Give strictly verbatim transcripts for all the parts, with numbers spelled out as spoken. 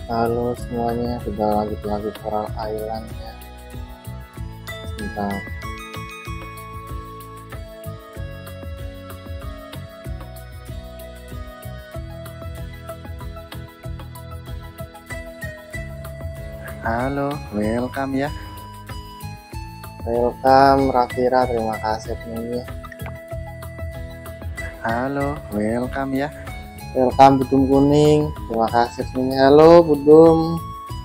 Halo semuanya, sudah lanjut lagi Coral Island ya. Sebentar. Halo, welcome ya. Welcome Rafira, terima kasih adminnya. Halo, welcome ya. Welcome Budum Kuning, terima kasih adminnya. Halo Budum.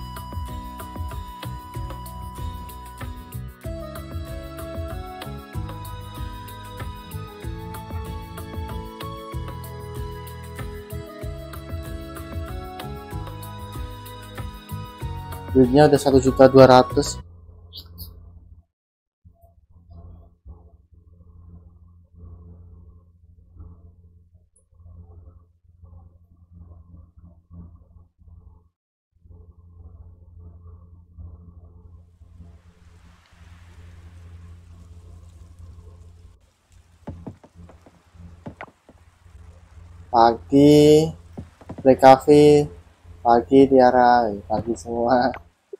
Duitnya udah satu juta dua ratus. Pagi Black Cafe, pagi Tiara, pagi semua.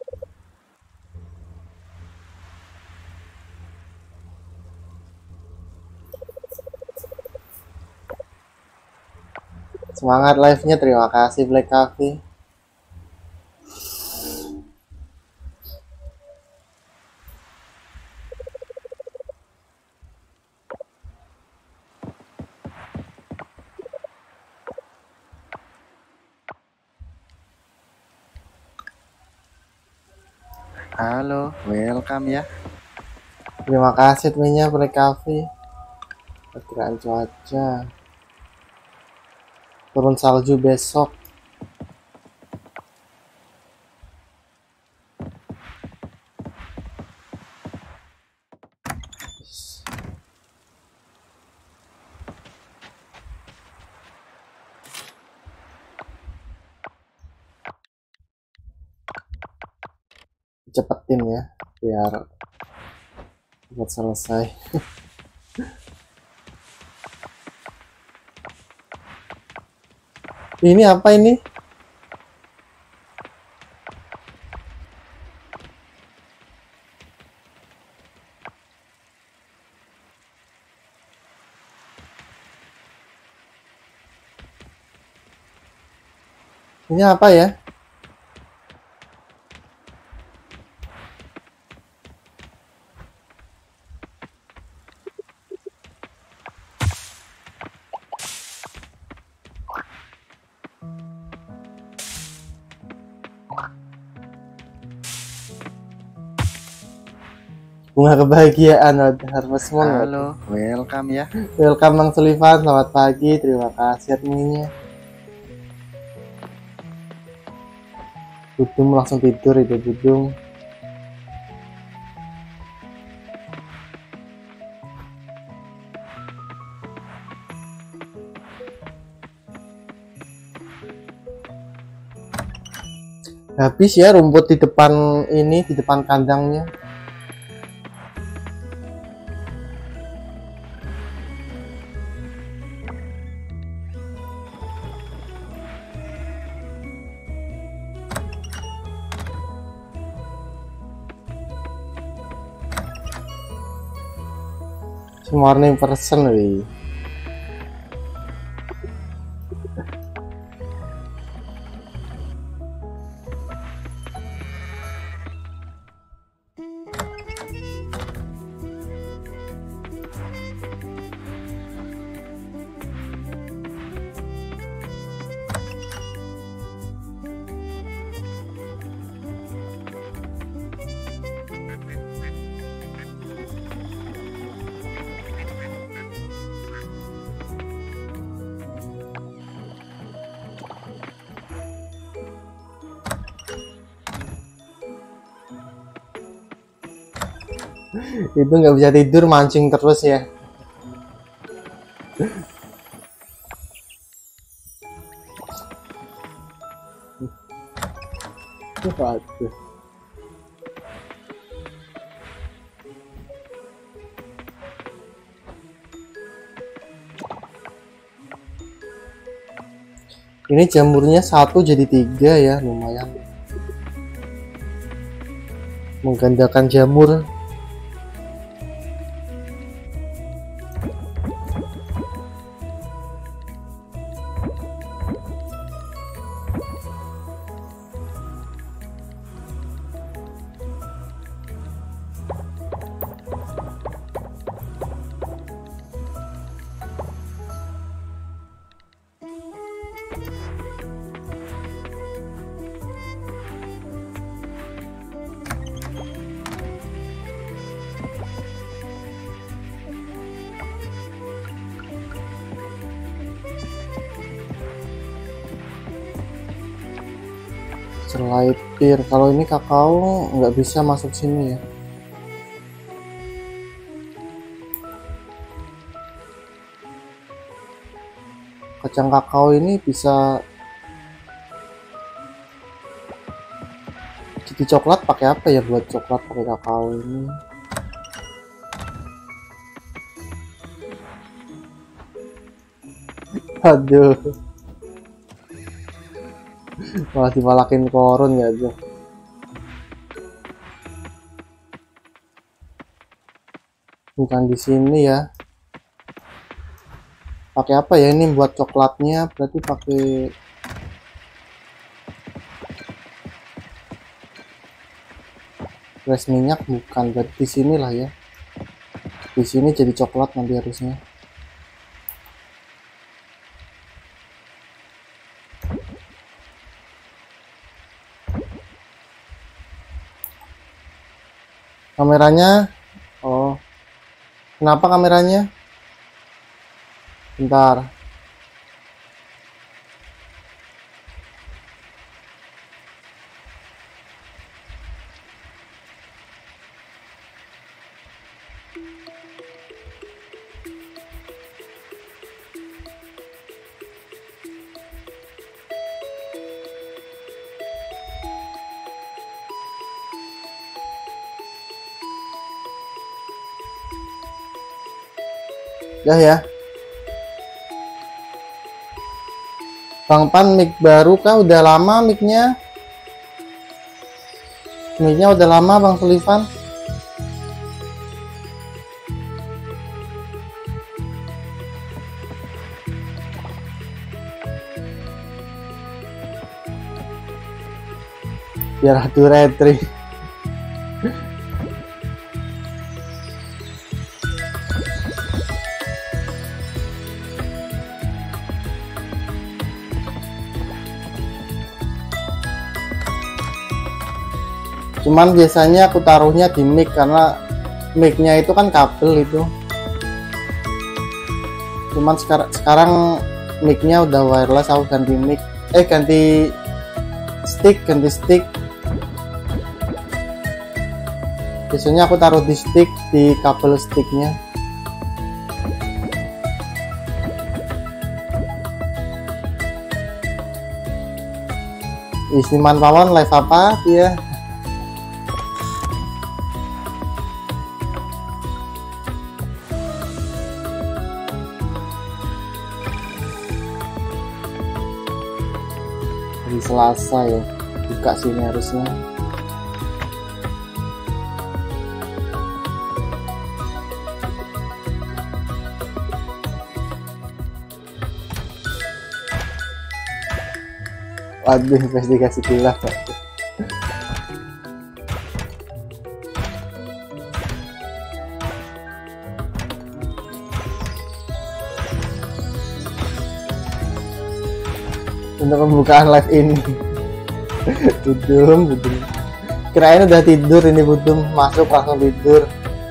Semangat live-nya, terima kasih Black Cafe. Halo, welcome ya. Terima kasih adminnya Black Cafe. Perkiraan cuaca turun salju besok. Cepetin ya biar cepat selesai. Ini apa ini? Ini apa ya? Bunga kebahagiaan Harvest Moon. Halo, welcome ya. Welcome Bang Sullivan, selamat pagi, terima kasih adminnya. Budum langsung tidur itu Budum. Habis ya rumput di depan ini, di depan kandangnya. Morning person wih. Itu nggak bisa tidur, mancing terus ya. Waduh. Ini jamurnya satu jadi tiga ya, lumayan menggandakan jamur. Selipir, kalau ini kakao nggak bisa masuk sini ya. Kacang kakao ini bisa jadi coklat. Pakai apa ya buat coklat pakai kakao ini? Aduh, malah dipalakin korun ya aja. Bukan di sini ya. Pakai apa ya ini buat coklatnya? Berarti pakai beras minyak, bukan. Berarti di sini lah ya. Di sini jadi coklat nanti harusnya. Kameranya, oh, kenapa kameranya? Bentar. Dah ya. Bang Pan, mic baru kah? Udah lama micnya? Micnya udah lama Bang Sullivan? Biar adu retri. Cuman biasanya aku taruhnya di mic karena micnya itu kan kabel itu. Cuman sekarang sekarang micnya udah wireless, aku ganti mic, eh ganti stick, ganti stick. Biasanya aku taruh di stick, di kabel sticknya. Isniman Pawon live apa dia? Hari Selasa ya, buka sini harusnya. Waduh, investigasi kilaf. Untuk pembukaan live ini. Budum, budum. Kirain udah tidur ini budum, masuk langsung tidur.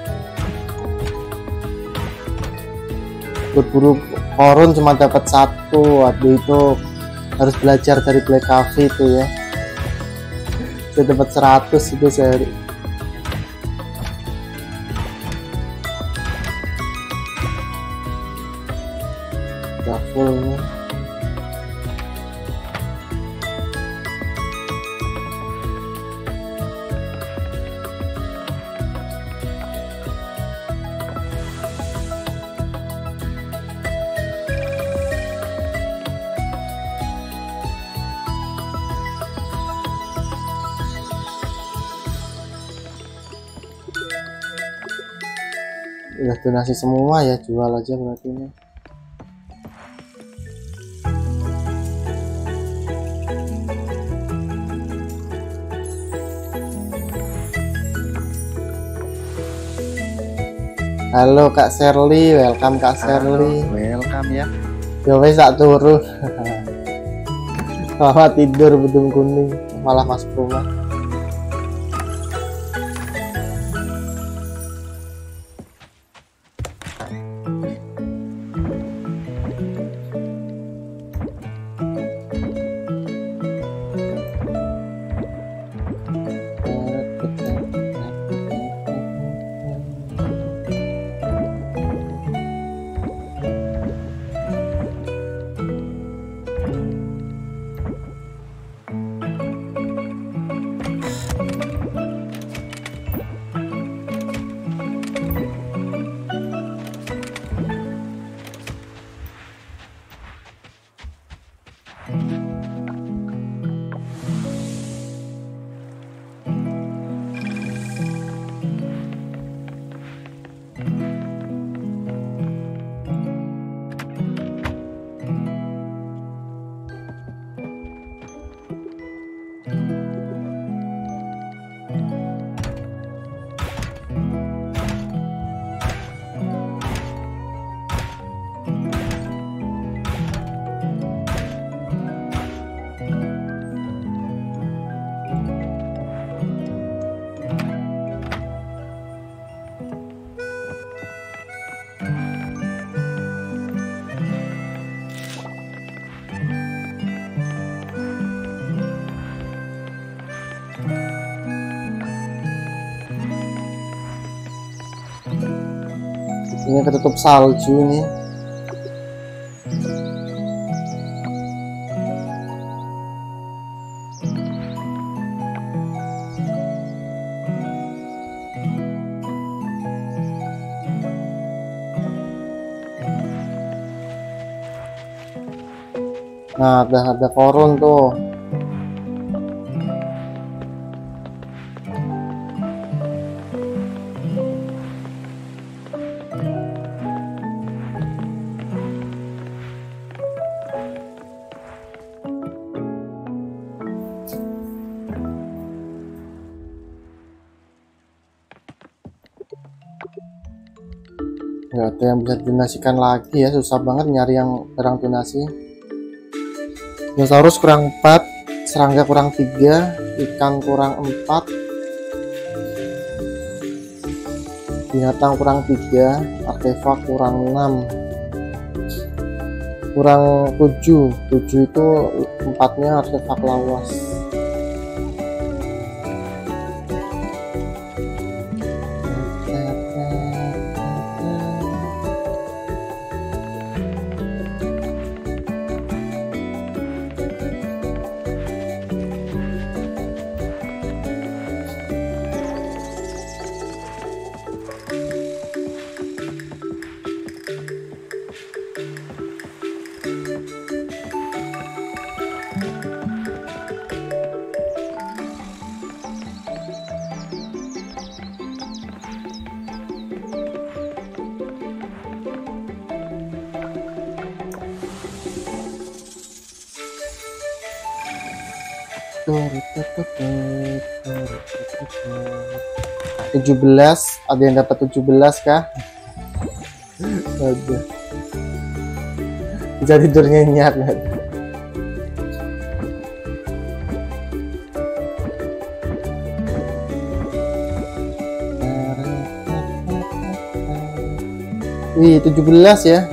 Berburu korun cuma dapat satu. Waduh, itu harus belajar dari Black Cafe itu ya. Saya dapat seratus itu sehari. Udah full nih. Udah donasi semua ya, jual aja berarti ini. Halo Kak Sherly, welcome Kak Sherly. Welcome ya. Yo wes tak turu. Selamat tidur bedung kuning, malah masuk rumah. Ini ketutup salju nih. Nah, ada ada korun tuh. Nggak ada yang bisa didonasikan lagi ya, susah banget nyari yang barang donasi. Dinosaurus kurang empat, serangga kurang tiga, ikan kurang empat, binatang kurang tiga, artefak kurang enam, kurang tujuh. tujuh itu empatnya artefak lawas. tujuh belas, ada yang dapat tujuh belas kah? Aduh. Bisa tidur nyenyak. Wih, tujuh belas ya.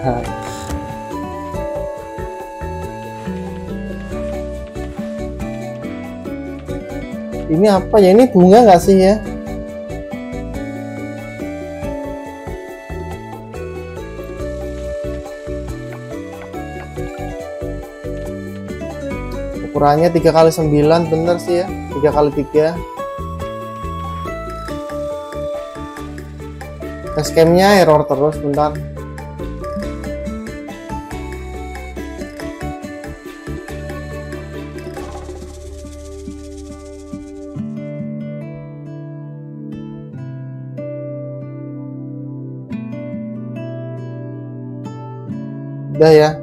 Ini apa ya? Ini bunga nggak sih ya? Ukurannya tiga kali sembilan, bener sih ya, tiga kali tiga. Facecamnya error terus, bentar. udah ya.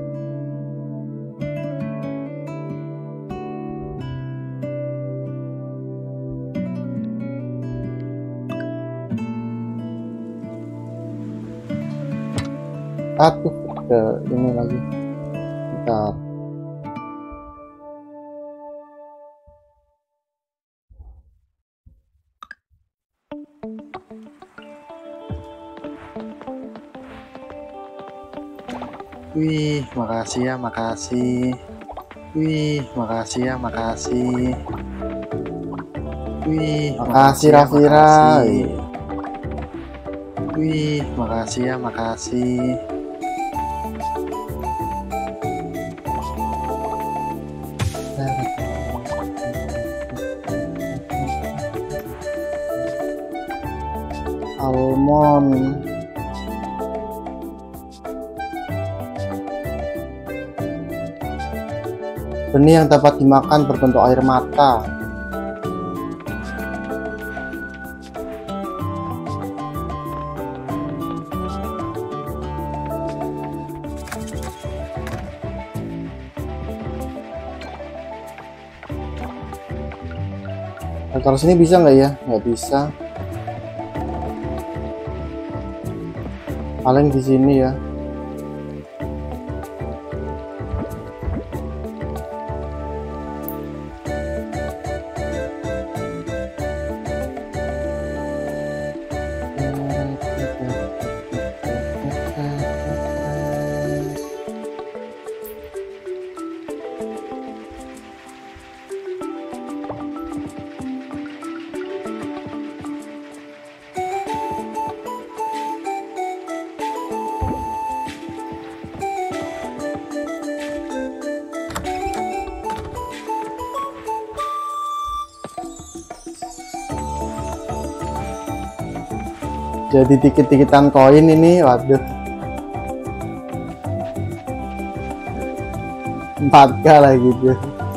Satu ke ini lagi. Bentar. Wih, makasih ya, makasih. Wih, makasih ya, makasih. Wih, Makasih ya, Rafira. makasih. Wih, makasih ya, makasih. Almond. Benih yang dapat dimakan berbentuk air mata. Nah, taruh sini bisa nggak ya? Nggak bisa. Paling di sini ya. Jadi dikit-dikitan koin ini, waduh. empat K lagi tuh.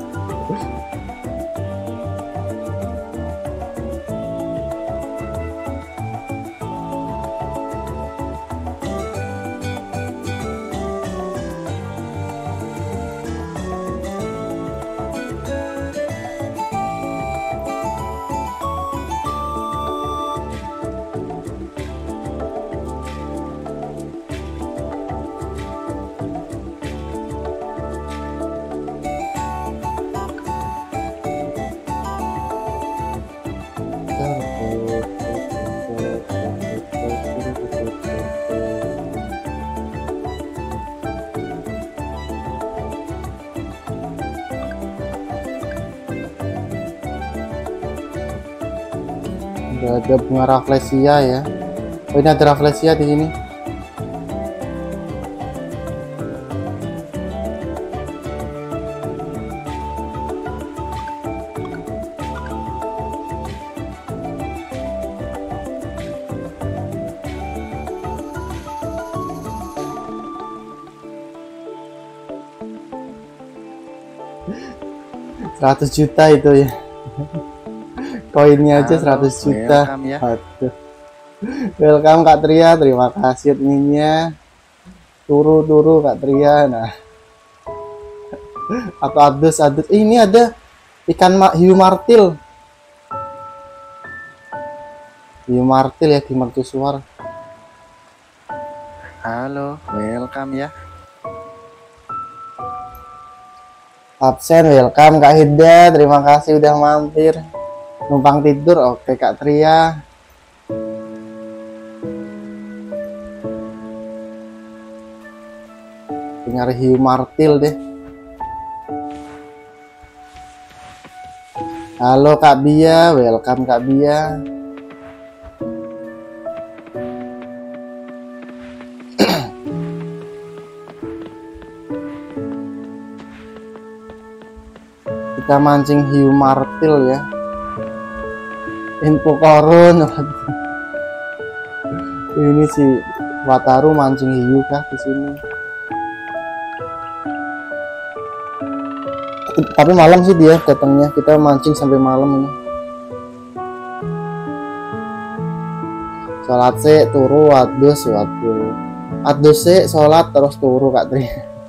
Udah ada bunga rafflesia ya. Oh, ini ada rafflesia di sini. seratus juta itu ya. Koinnya aja Halo, seratus juta. welcome ya. Aduh. Welcome Kak Tria, terima kasih adminnya. Turu turu Kak Tria. Nah. Atau adus adus. Eh, ini ada ikan ma hiu martil. Hiu martil ya di mercusuar. Halo, welcome ya. Absen, welcome Kak Hida, terima kasih udah mampir. Numpang tidur, oke Kak Tria. Nyari hiu martil deh. Halo Kak Bia, welcome Kak Bia. Kita mancing hiu martil ya. Info korun. Ini si Wataru mancing hiu kah di sini? Tapi malam sih dia datangnya. Kita mancing sampai malam ini. Sholat sih turu adus waduh. Adus sih sholat terus turu Kak Tri.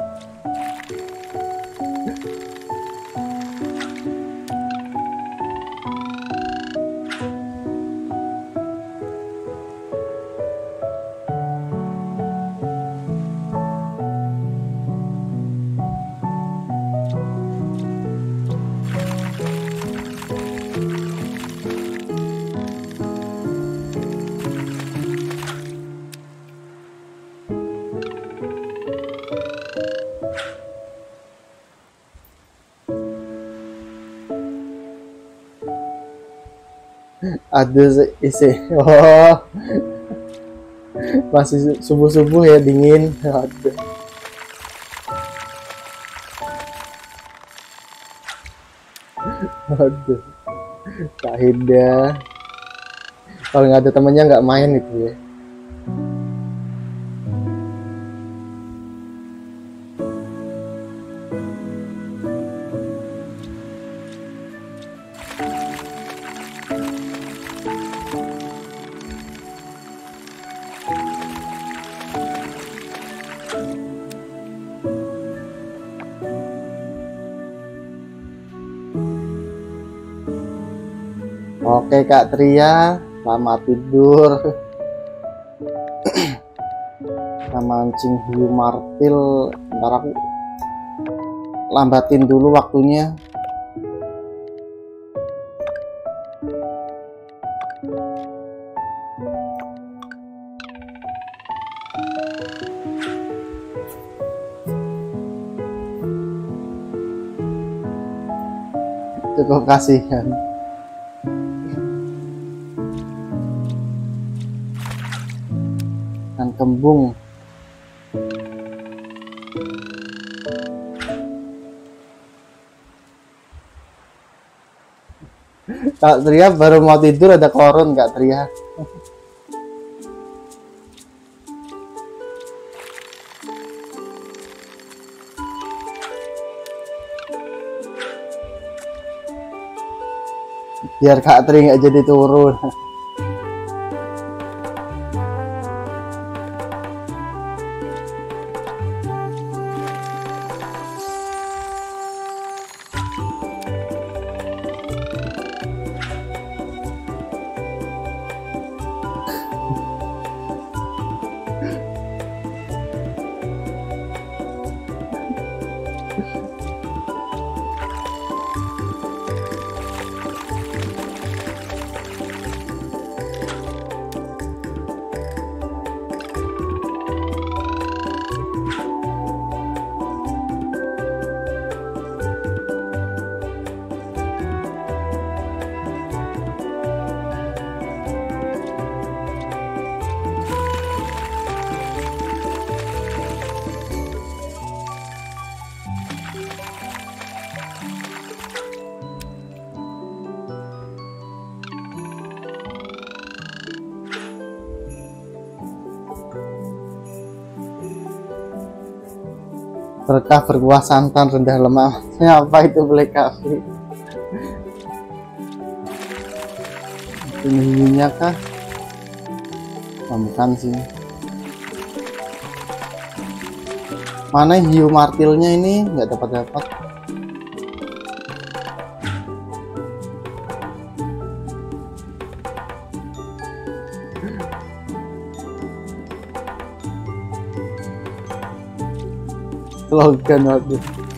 Aduh, isi. Oh, masih subuh-subuh ya, dingin. Aduh. Aduh, Kak Hinda. Kalau nggak ada temennya nggak main itu ya. Oke Kak Tria, selamat tidur. Kita mancing hiu martil. Ntar aku lambatin dulu waktunya. Cukup kasihan. Dan kembung. Kak Tria baru mau tidur ada koron Kak Tria. Biar Kak Tri nggak jadi turun. Berkah berkuah santan rendah lemak. Apa itu black coffee? Ini hiunya kah? Oh, bukan sih. Mana hiu martilnya ini? Nggak dapat dapat. Slogan waduh.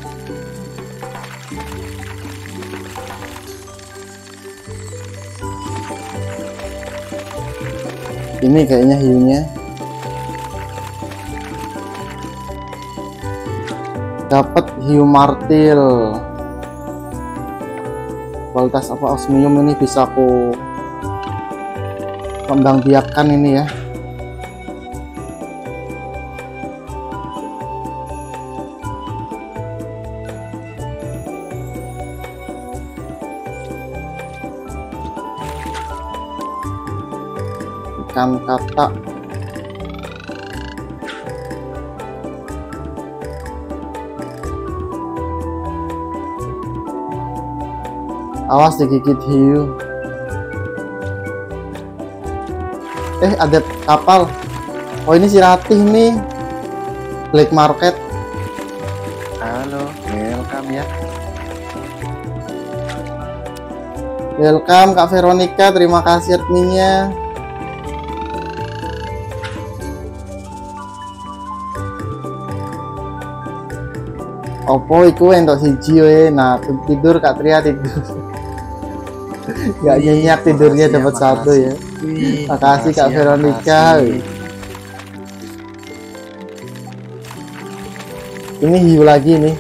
Ini kayaknya hiunya. Dapat hiu martil. Kualitas apa osmium ini bisa aku kembang biakkan ini ya. Ikan katak. Awas digigit hiu. Eh ada kapal. Oh ini si Ratih nih. Black market. Halo, welcome ya. Welcome Kak Veronica, terima kasih adminnya. Opo iku entuk siji we. Nah, tidur Kak Tria tidur. Gak nyenyak tidurnya dapat satu ya. Wih, Makasih Kak ya, Veronica. makasih. Ini hiu lagi nih.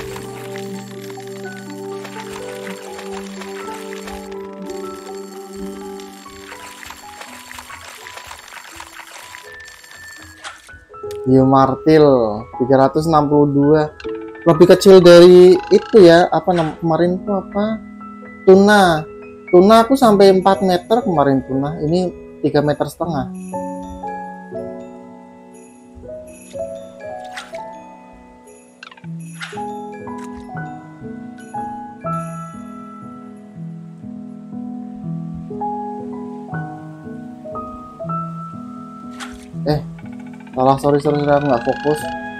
Hiu martil tiga ratus enam puluh dua, lebih kecil dari itu ya, apa nama kemarin tuh apa, tuna. Tuna aku sampai empat meter kemarin tuna, ini tiga meter setengah. Eh, salah, sorry sorry sorry, nggak fokus.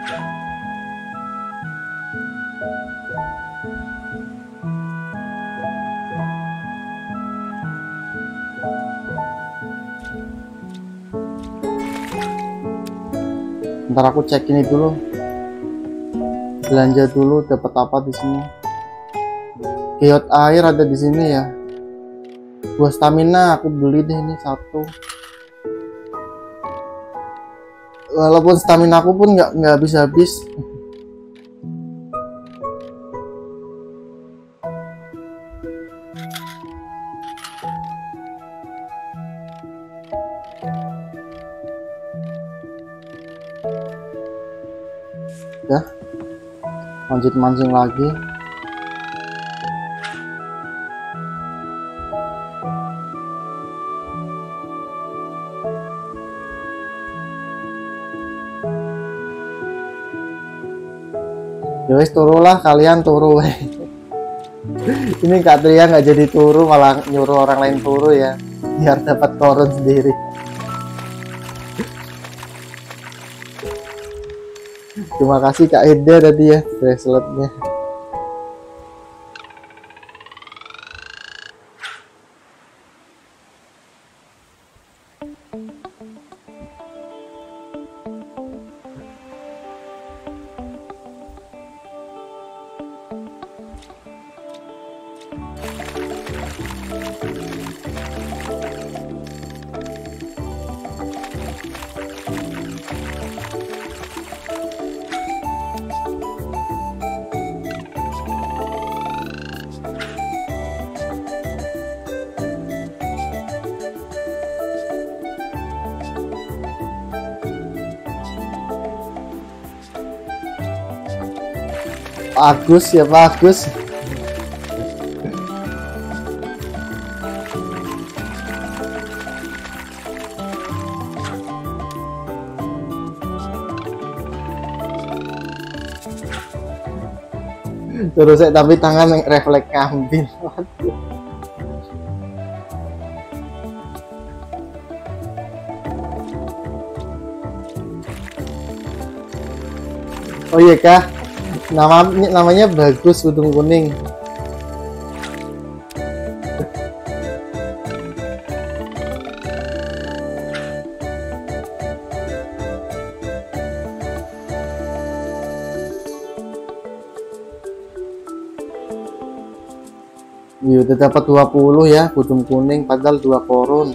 Ntar aku cek ini dulu, belanja dulu dapat apa di sini. Giot air ada di sini ya. Buah stamina aku beli deh ini satu. Walaupun stamina aku pun nggak nggak habis-habis. Ya, lanjut mancing lagi. Ya wis, turu lah kalian, turu. Ini Kak Tria nggak jadi turu, malah nyuruh orang lain turu ya, biar dapat koron sendiri. Terima kasih Kak Eda tadi ya braceletnya. Agus ya Pak Agus. Terus saya tapi tangan refleks ngambil. Oh iya Kak, nama namanya bagus, udung kuning. Iya, udah dapat dua puluh ya, udung kuning padahal dua koron.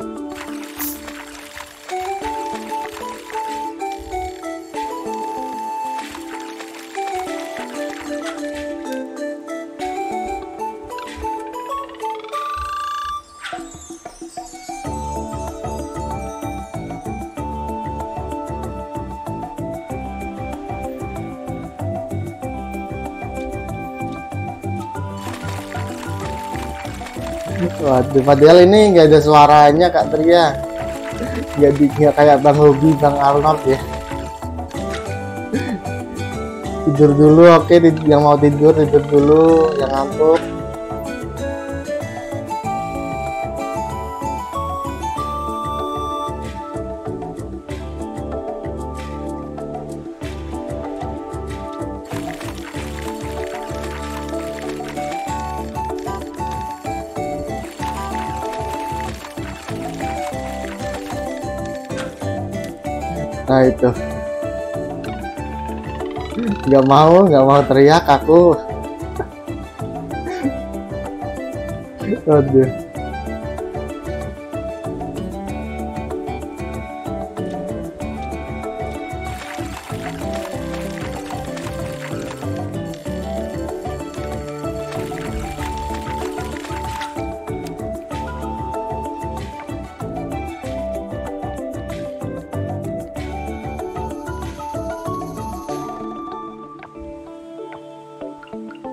Waduh, padahal ini nggak ada suaranya Kak Tria, nggak di nggak kayak Bang Hobi, Bang Arnold ya. Tidur dulu, oke, yang mau tidur tidur dulu, yang ngantuk. Nah itu, nggak mau nggak mau teriak aku. Aduh.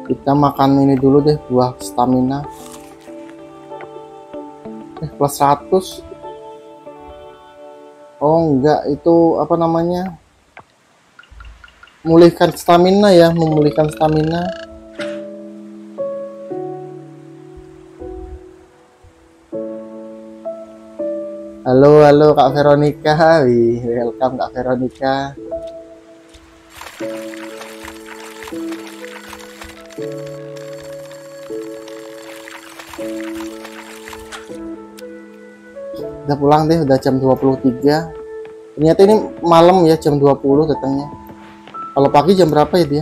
Kita makan ini dulu deh, buah stamina. Eh, plus seratus. Oh enggak, itu apa namanya, memulihkan stamina ya, memulihkan stamina. Halo halo Kak Veronica, wih, welcome Kak Veronica. Udah pulang deh, udah jam dua puluh tiga. Ternyata ini malam ya, jam dua puluh datangnya. Kalau pagi jam berapa ya dia?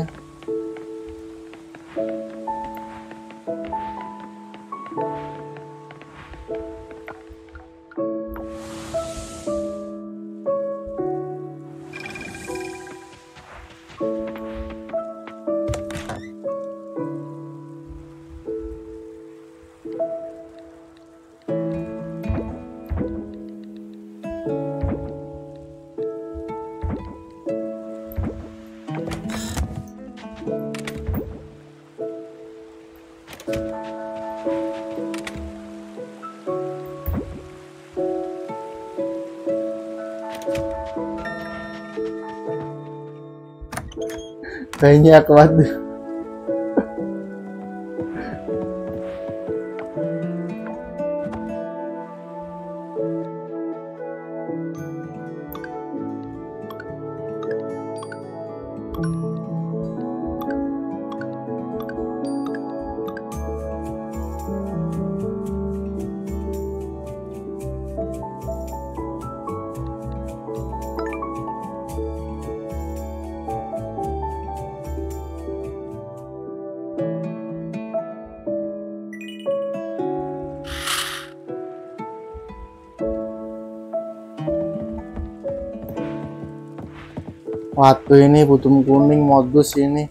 Kayaknya kuat. Waduh, ini butuh kuning modus ini.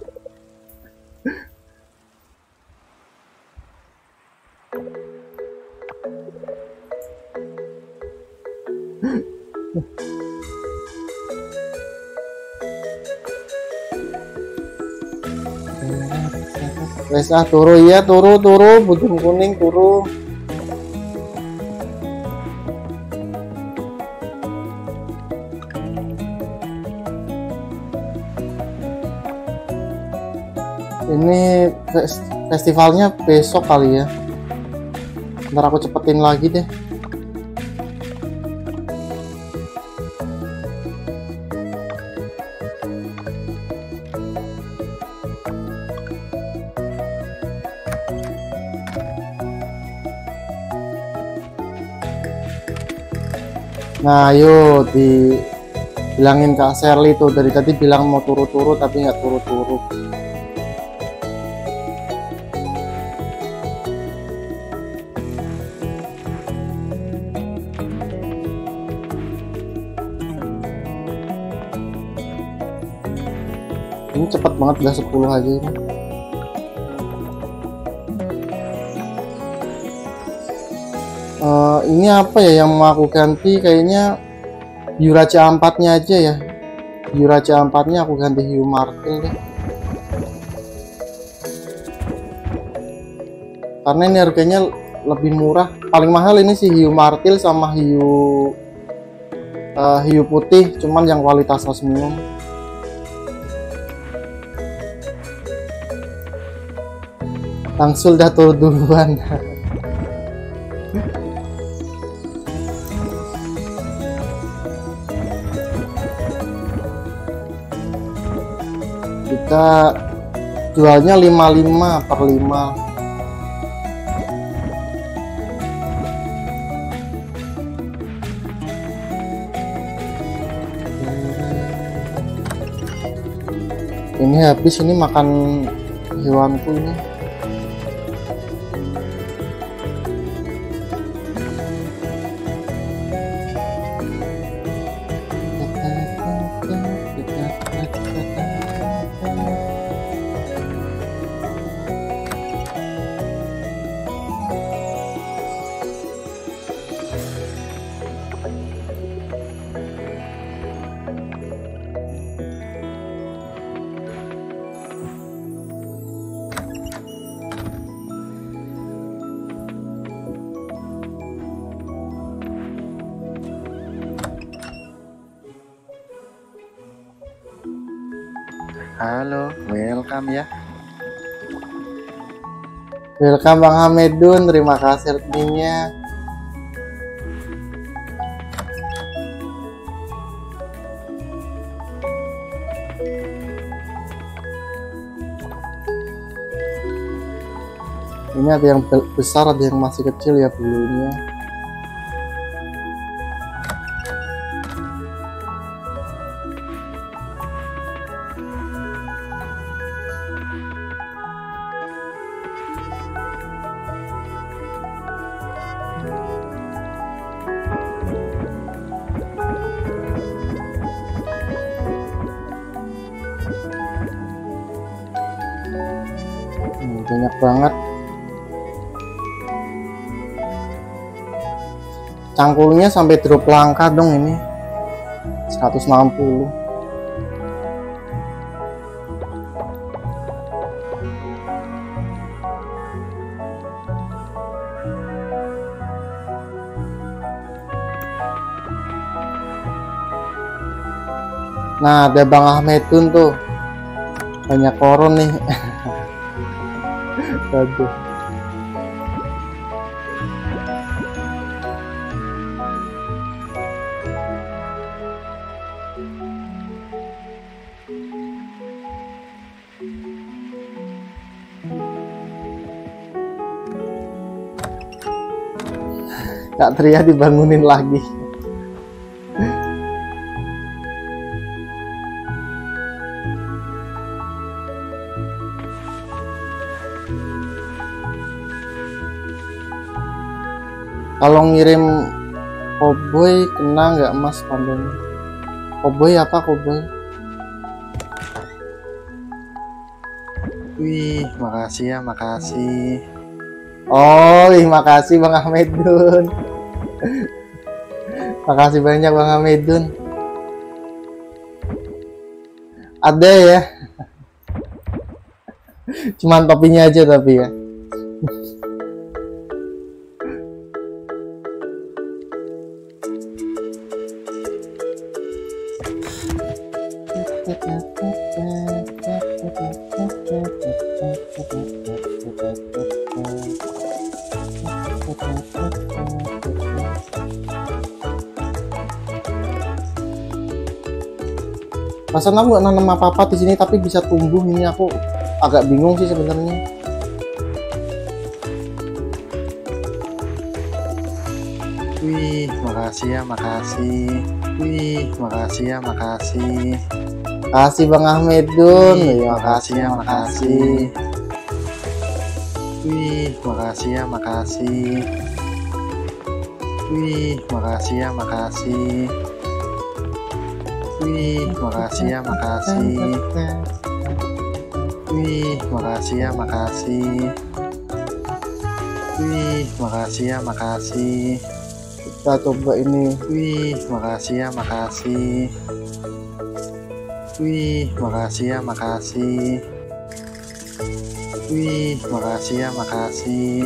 Wes ah, turu ya, turu turu, butuh kuning turu. Ini festivalnya besok kali ya. Ntar aku cepetin lagi deh. Nah, ayo dibilangin Kak Sherly tuh, dari tadi bilang mau turu-turu tapi nggak turu-turu. Ini cepet banget, udah sepuluh aja ini. Uh, ini apa ya yang mau aku ganti? Kayaknya Yuraca empat nya aja ya. Yuraca empat nya aku ganti Hiu Martil deh. Karena ini harganya lebih murah. Paling mahal ini sih Hiu Martil sama Hiu uh, Hiu putih, cuman yang kualitas osmium. Langsung dah turun duluan. Kita jualnya lima puluh lima per lima. Ini habis, ini makan hewanku ini. Halo, welcome ya. Welcome Bang Hamedun, terima kasih adminnya. Ini ada yang besar, ada yang masih kecil ya bulunya. Hmm, banyak banget. Cangkulnya sampai drop langka dong ini. seratus enam puluh. Nah, ada Bang Ahmedun tuh. Banyak koron nih. Aduh. Kak Tria dibangunin lagi. Kalau ngirim Cowboy kena nggak Mas pandemi? Cowboy apa Cowboy? Wih, makasih ya, makasih. Oh, ih, makasih Bang Ahmedun. Makasih banyak Bang Ahmedun. Ada ya. Cuman topinya aja tapi ya. Perasaan aku nggak nanam apa-apa di sini tapi bisa tumbuh. Ini aku agak bingung sih sebenarnya. Wih, makasih ya, makasih. Wih, makasih ya, makasih. Kasih Bang Ahmedun. Wih, Ya, makasih ya, makasih. Wih, makasih ya, makasih. Wih, makasih ya, makasih. Wih, makasih ya, makasih. Wih, makasih ya, makasih. Wih, makasih ya, makasih. Kita coba ini. Wih, makasih ya, makasih. Wih, makasih ya, makasih. Wih, makasih ya, makasih.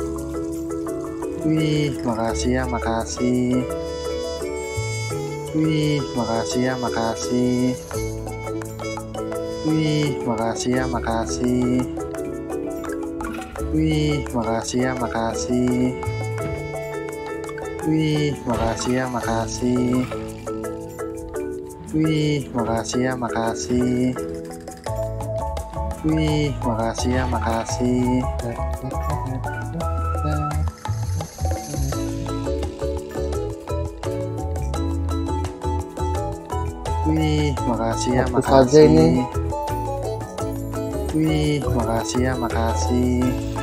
Wih, makasih ya, makasih. Wih, makasih ya, makasih. Wih, makasih ya, makasih. Wih, makasih ya, makasih. Wih, makasih ya, makasih. Wih, makasih ya, makasih. Wih, makasih ya, makasih. Wih, makasih ya, Fokus makasih. aja ini. Wih, makasih ya, makasih.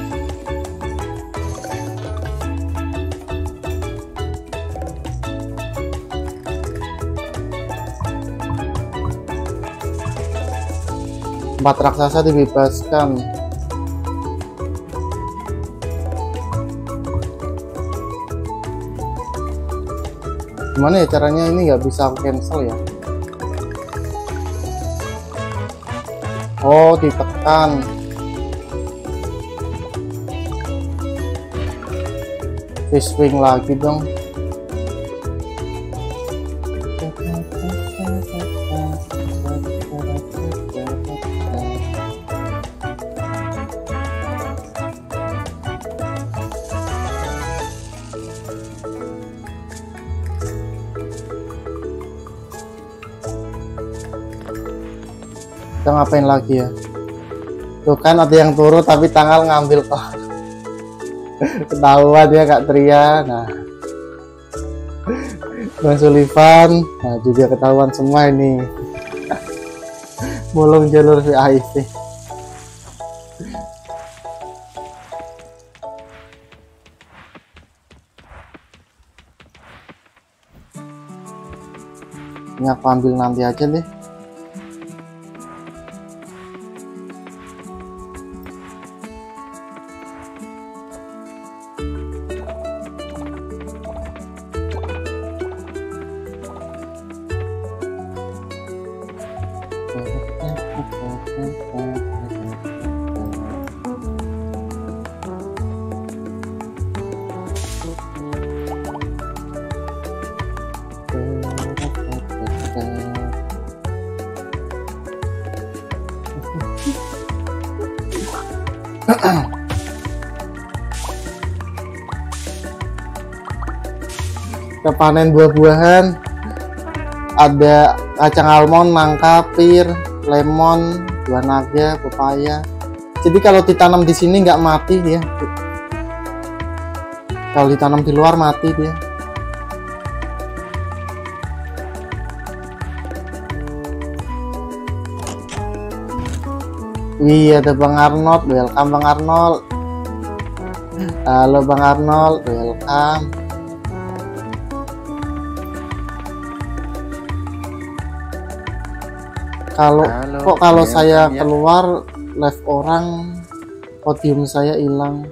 Empat raksasa dibebaskan. Gimana ya caranya? Ini nggak bisa aku cancel ya. Oh, ditekan. Fish wing lagi dong. Kita ngapain lagi ya? Tuh kan ada yang turun tapi tanggal ngambil kok. Ketahuan ya Kak Tria. Nah, Bang Sullivan, nah juga ketahuan semua ini. Bolong jalur V I P. Ini aku ambil nanti aja deh. Kita panen buah-buahan, ada kacang almond, nangka, pir, lemon, buah naga, pepaya. Jadi kalau ditanam di sini nggak mati dia. Kalau ditanam di luar mati dia. Iya, ada Bang Arnold, welcome Bang Arnold. Halo Bang Arnold, welcome. Kalau kok kalau saya keluar live orang, podium saya hilang.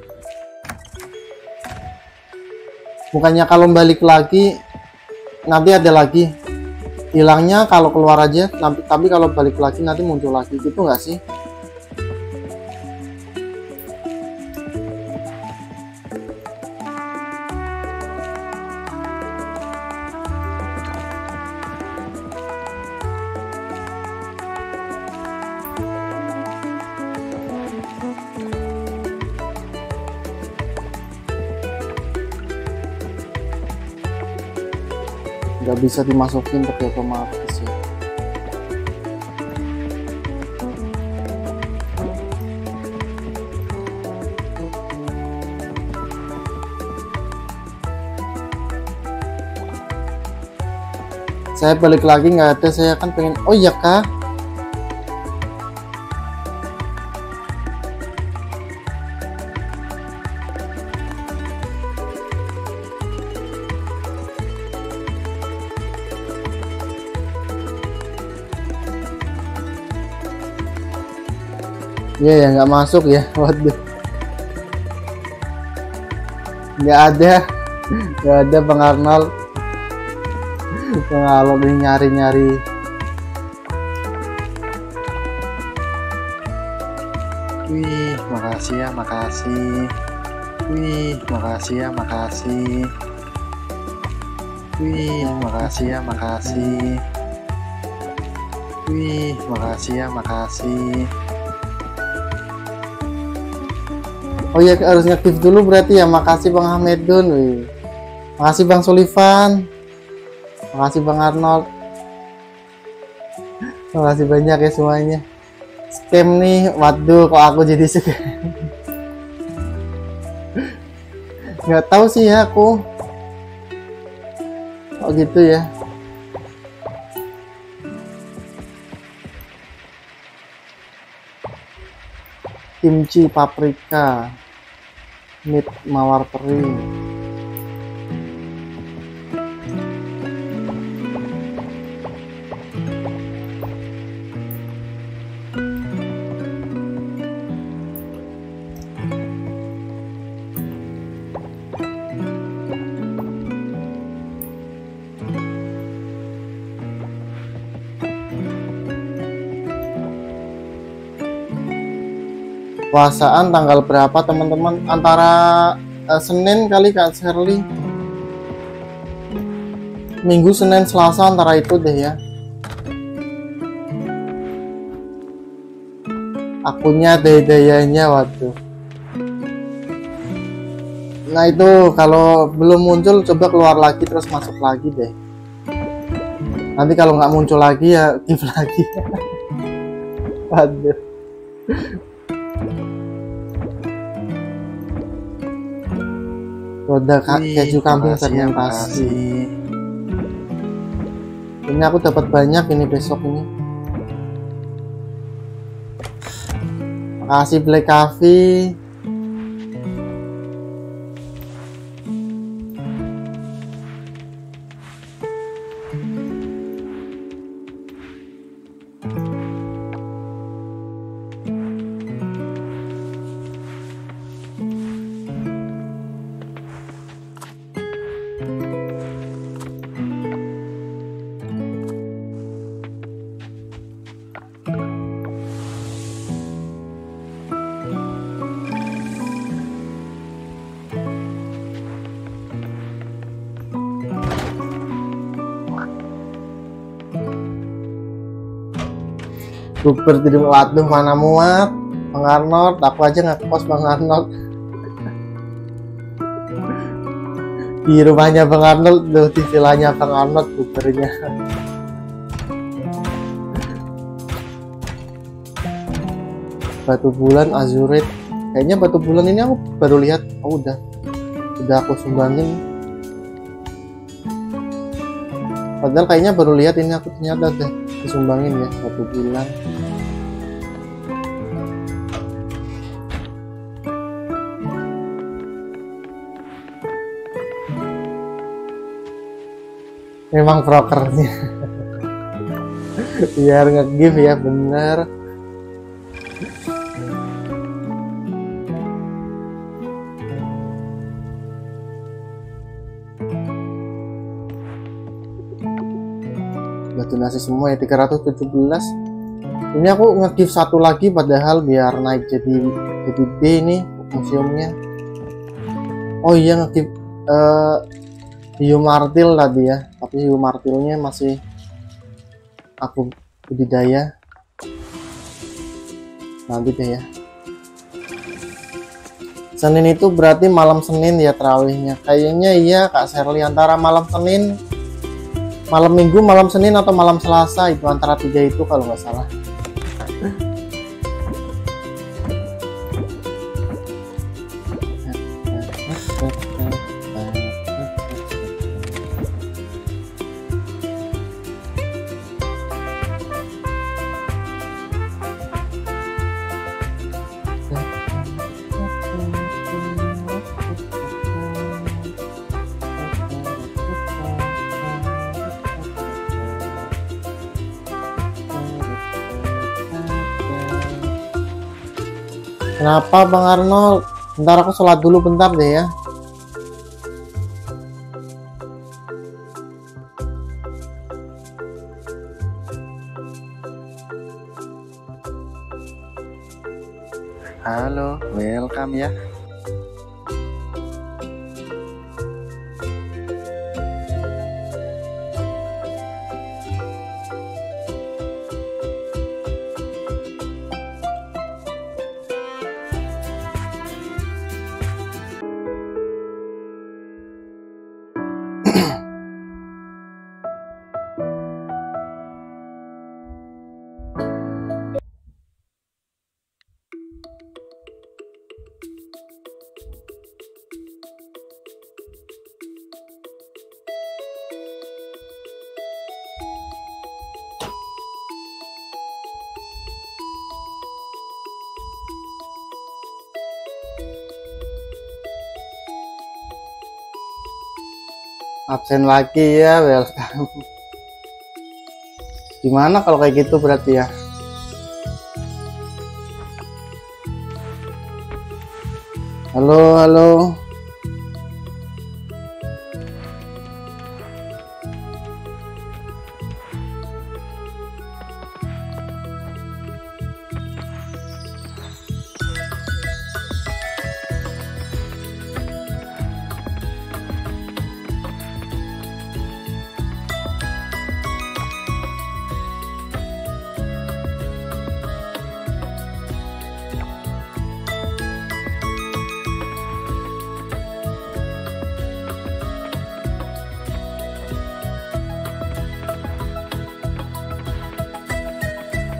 Bukannya kalau balik lagi nanti ada lagi hilangnya kalau keluar aja, tapi tapi kalau balik lagi nanti muncul lagi, gitu nggak sih? Nggak bisa dimasukin tapi otomatis ya. Saya balik lagi nggak ada, saya kan pengen, oh iya kah? Iya ya, nggak masuk ya. Waduh, nggak ada, nggak ada Bang Arnold. Bang Arnold ini nyari-nyari. Wih, makasih ya, makasih. Wih, makasih ya, makasih. Wih, makasih ya, makasih. Wih, makasih ya, makasih. Oh iya, harus ngaktif dulu berarti ya. Makasih Bang Hamedun, wih. Makasih Bang Sullivan. Makasih Bang Arnold. Makasih banyak ya semuanya. Scam nih, waduh, kok aku jadi scam. Nggak tahu sih ya aku. Oh gitu ya. Kimchi, paprika, meat mawar teri. Puasaan tanggal berapa teman-teman? Antara uh, Senin kali Kak Shirley. Minggu, Senin, Selasa, antara itu deh ya. Akunnya daya-dayanya, waduh. Nah itu kalau belum muncul coba keluar lagi terus masuk lagi deh. Nanti kalau nggak muncul lagi ya give lagi. Waduh. Roda keju kambing fermentasi. Ini aku dapat banyak ini besok ini. Makasih Black Coffee. Super tidak waduh mana muat Bang Arnold, aku aja nggak kos Bang Arnold. Di rumahnya Bang Arnold, tuh di villanya Bang Arnold bubernya. Batu bulan azurite, kayaknya batu bulan ini aku baru lihat. Oh udah, udah aku sumbangin. Padahal kayaknya baru lihat ini aku ternyata udah disumbangin ya batu bulan. Memang prokernya biar nge-give ya, bener. Batu nasi semua ya, tiga ratus tujuh belas. Ini aku nge-give satu lagi padahal biar naik jadi jadi B ini museumnya. Oh iya, nge-give uh, hiu martil tadi ya, tapi hiu martilnya masih aku budidaya nanti deh ya. Senin itu berarti malam Senin ya terawihnya, kayaknya iya Kak Sherly, antara malam Senin, malam Minggu, malam Senin atau malam Selasa, itu antara tiga itu kalau nggak salah. Kenapa Bang Arnold? Bentar aku sholat dulu bentar deh ya. Halo, welcome ya. Absen lagi ya, welcome. Gimana kalau kayak gitu berarti ya? Halo, halo.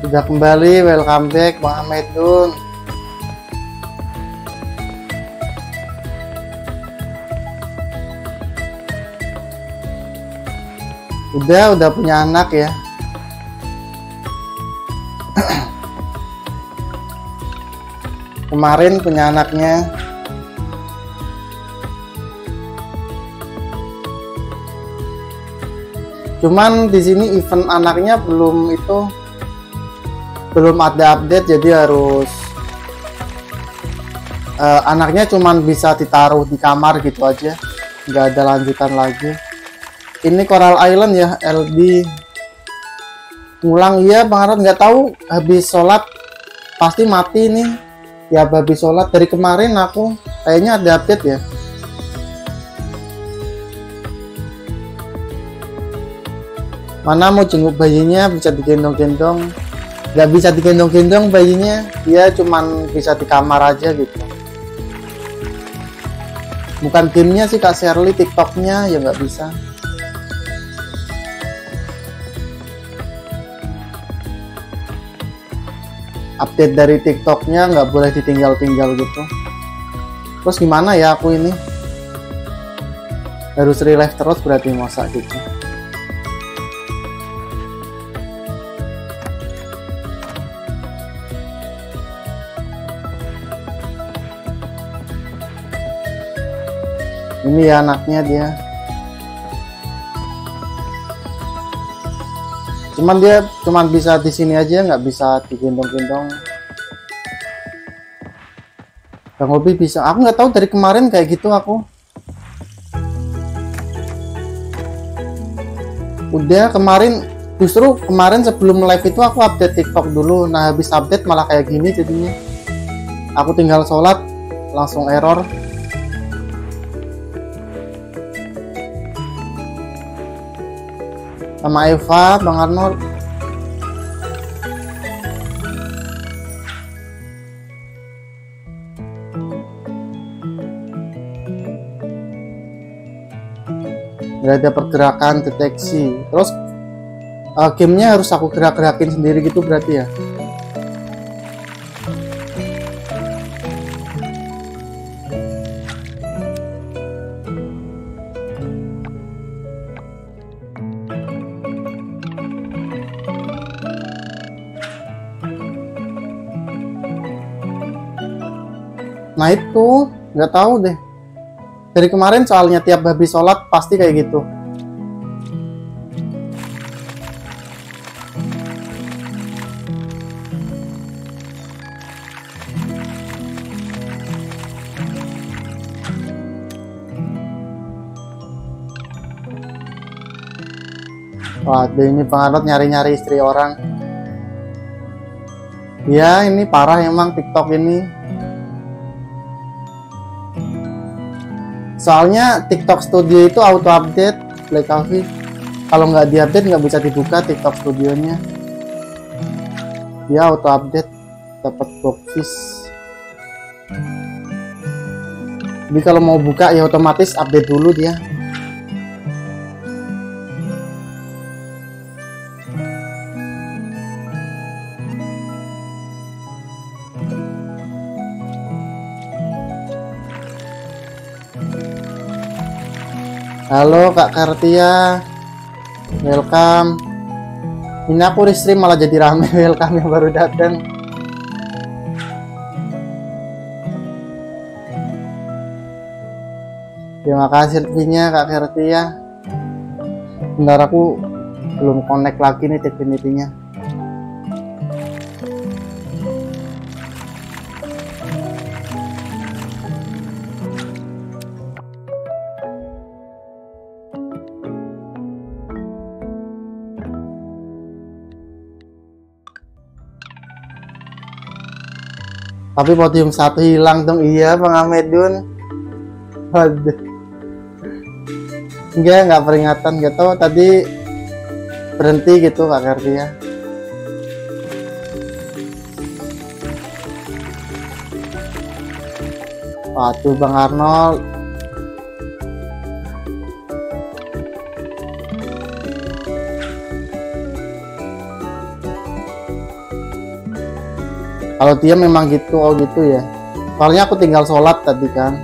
Sudah kembali, welcome back Bang Ahmedun. Udah, udah punya anak ya. Kemarin punya anaknya. Cuman di sini event anaknya belum itu belum ada update, jadi harus uh, anaknya cuman bisa ditaruh di kamar gitu aja, nggak ada lanjutan lagi. Ini Coral Island ya, L D ngulang. Iya Bang Arad, nggak tahu habis sholat pasti mati nih ya. Habis sholat dari kemarin aku kayaknya ada update ya. Mana mau jenguk bayinya, bisa digendong-gendong. Nggak bisa digendong-gendong bayinya, dia cuman bisa di kamar aja gitu. Bukan gamenya sih Kak Shirley, TikToknya ya nggak bisa. Update dari TikToknya nggak boleh ditinggal-tinggal gitu. Terus gimana ya aku ini? Harus relive terus berarti masa gitu. Ini ya anaknya dia. Cuman dia cuman bisa di sini aja, nggak bisa digendong-gendong. Bang Hobi bisa. Aku nggak tahu dari kemarin kayak gitu aku. Udah kemarin, justru kemarin sebelum live itu aku update TikTok dulu. Nah habis update malah kayak gini jadinya. Aku tinggal sholat langsung error. Sama Eva, Bang Arnold. Nggak ada pergerakan deteksi. Terus uh, gamenya harus aku gerak-gerakin sendiri gitu berarti ya. Nah itu nggak tahu deh dari kemarin, soalnya tiap habis sholat pasti kayak gitu. Waduh, ini penganut nyari-nyari istri orang. Ya ini parah emang TikTok ini. Soalnya TikTok Studio itu auto update, Play Coffee. Kalau nggak diupdate nggak bisa dibuka TikTok Studionya. Dia auto update, dapat boxes. Jadi kalau mau buka ya otomatis update dulu dia. Halo Kak Kartia, welcome. Ini aku restream malah jadi rame. Welcome yang baru datang. Terima kasih reviewnya Kak Kartia. Bentar aku belum connect lagi nih Tfinity-nya. Tapi podium satu hilang dong. Iya Bang Ahmedun. Waduh. Enggak, nggak peringatan. Gak tau tadi berhenti gitu Kak Kartia. Waduh Bang Arnold. Kalau dia memang gitu, oh gitu ya. Soalnya aku tinggal sholat tadi kan.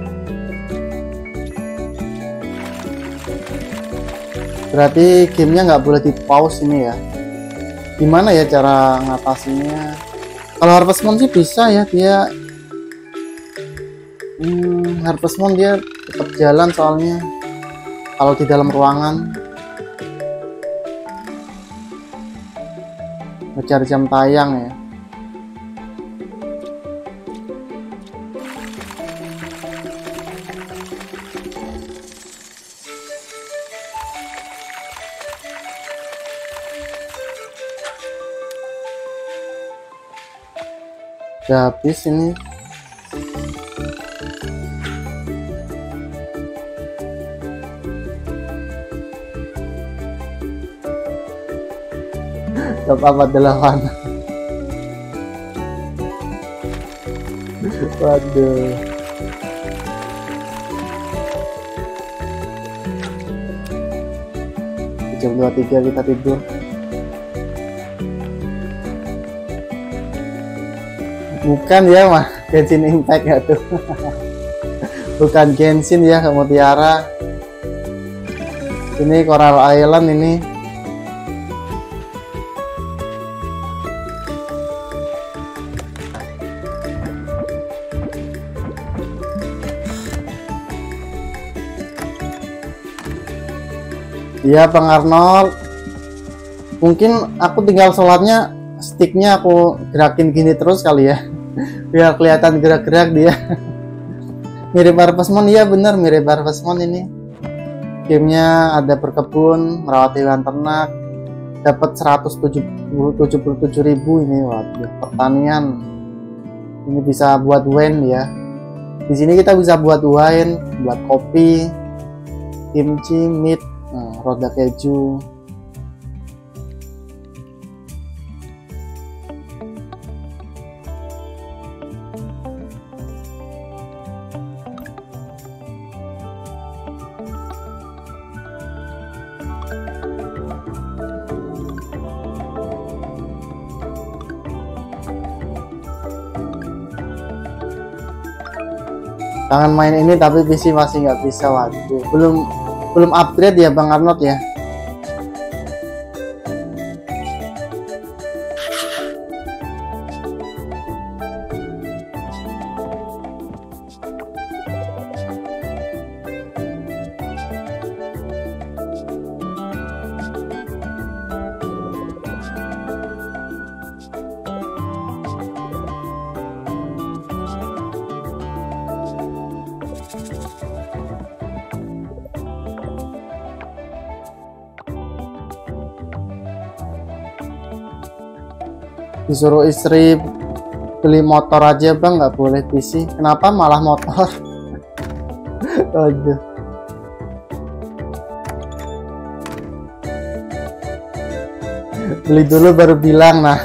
Berarti gamenya nggak boleh di pause ini ya. Gimana ya cara ngatasinnya? Kalau Harvest Moon sih bisa ya, dia hmm, Harvest Moon dia tetap jalan soalnya kalau di dalam ruangan. Ngejar jam tayang ya. Udah habis ini. Top apa delapan. Waduh. Jam dua puluh tiga kita tidur. Bukan ya mah Genshin Impact ya tuh. Bukan Genshin ya kamu Tiara. Ini Coral Island ini. Iya Bang Arnold. Mungkin aku tinggal sholatnya, sticknya aku gerakin gini terus kali ya. Biar kelihatan gerak-gerak dia. Mirip Harvest Moon, iya bener mirip Harvest Moon ini. Gamenya ada berkebun, merawat hewan ternak, dapat seratus tujuh puluh tujuh ribu ini. Waduh, pertanian. Ini bisa buat wine ya. Di sini kita bisa buat wine, buat kopi, kimchi, meat, nah, roda keju. Kangen main ini tapi P C masih nggak bisa. Waduh, belum belum upgrade ya Bang Arnold ya. Disuruh istri beli motor aja Bang, nggak boleh P C. Kenapa malah motor? Aduh. Beli dulu baru bilang. Nah,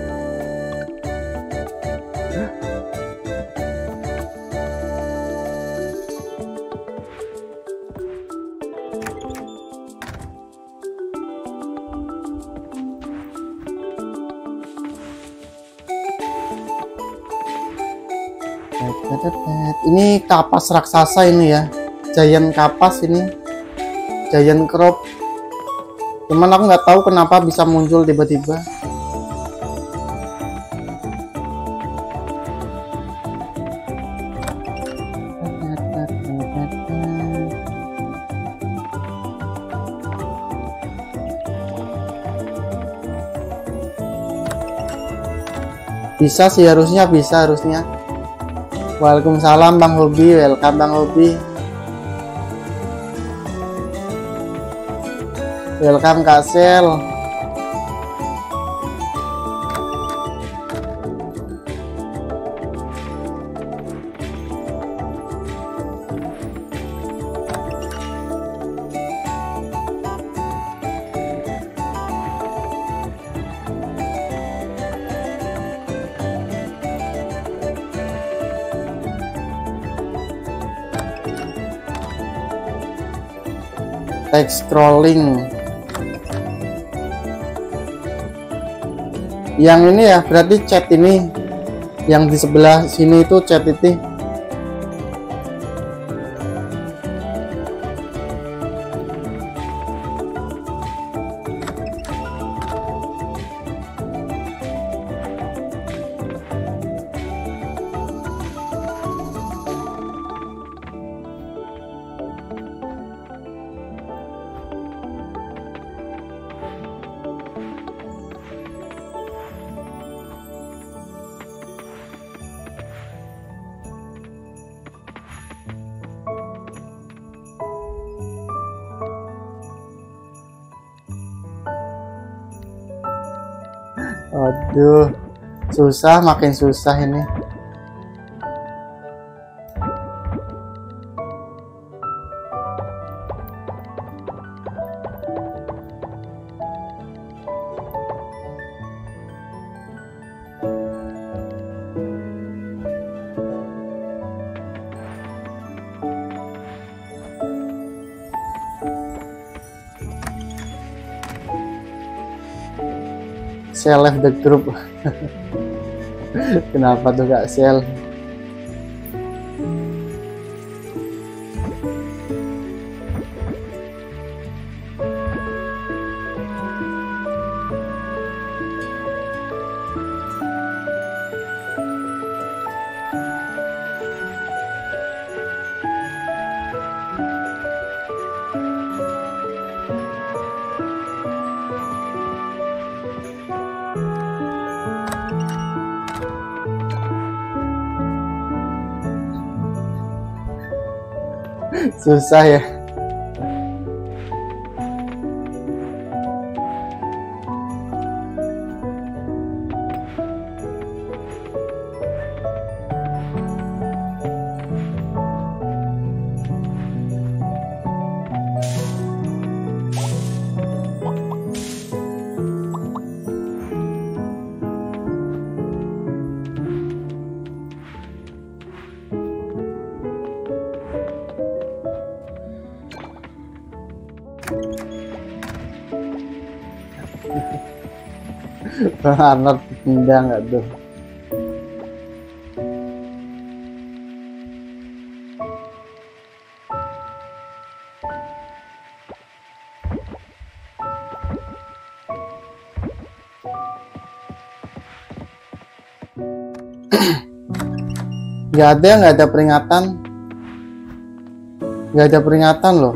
ini kapas raksasa ini ya, giant kapas ini, giant crop. Cuman aku nggak tahu kenapa bisa muncul tiba-tiba. Bisa sih, harusnya bisa harusnya. Waalaikumsalam Bang Hobi, welcome Bang Hobi. Welcome Kak Sel. Text scrolling. Yang ini ya berarti chat ini, Yang di sebelah sini itu chat itu. Aduh, susah, makin susah ini. Saya left the group. Kenapa tuh gak sel? Susah ya. Bang Arnold pindah nggak tuh? Nggak ada, nggak ada peringatan, nggak ada peringatan loh.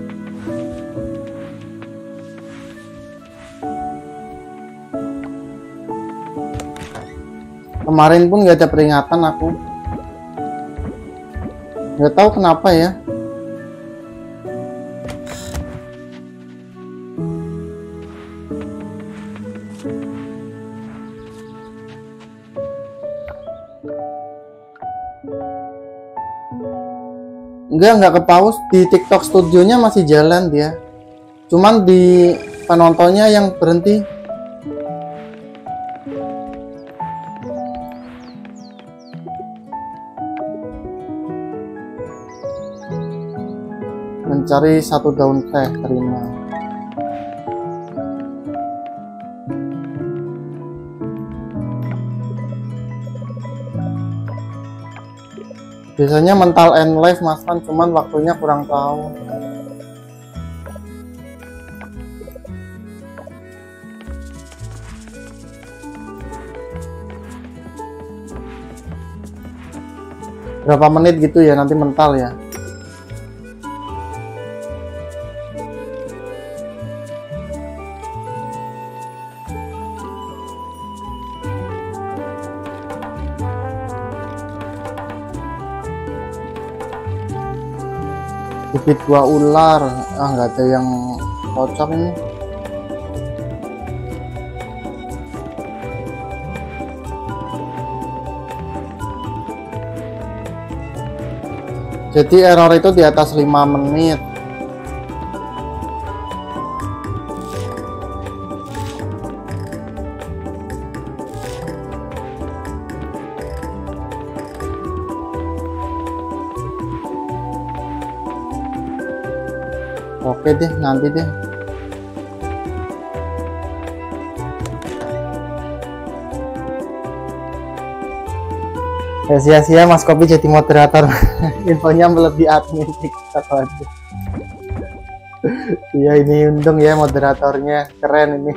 Kemarin pun nggak ada peringatan aku. Nggak tahu kenapa ya. Enggak, nggak ke pause. Di TikTok studionya masih jalan dia. Cuman di penontonnya yang berhenti. Mencari satu daun teh, terima. Biasanya mental end live Mas Fan, cuman waktunya kurang tahu. Berapa menit gitu ya nanti mental ya. Bibit dua ular, ah nggak ada yang cocok ini. Jadi error itu di atas lima menit. Oke deh, nanti deh. Ya sia-sia Mas Kopi jadi moderator. Infonya melebihi admin TikTok. Waduh. Iya ini untung ya moderatornya, keren ini.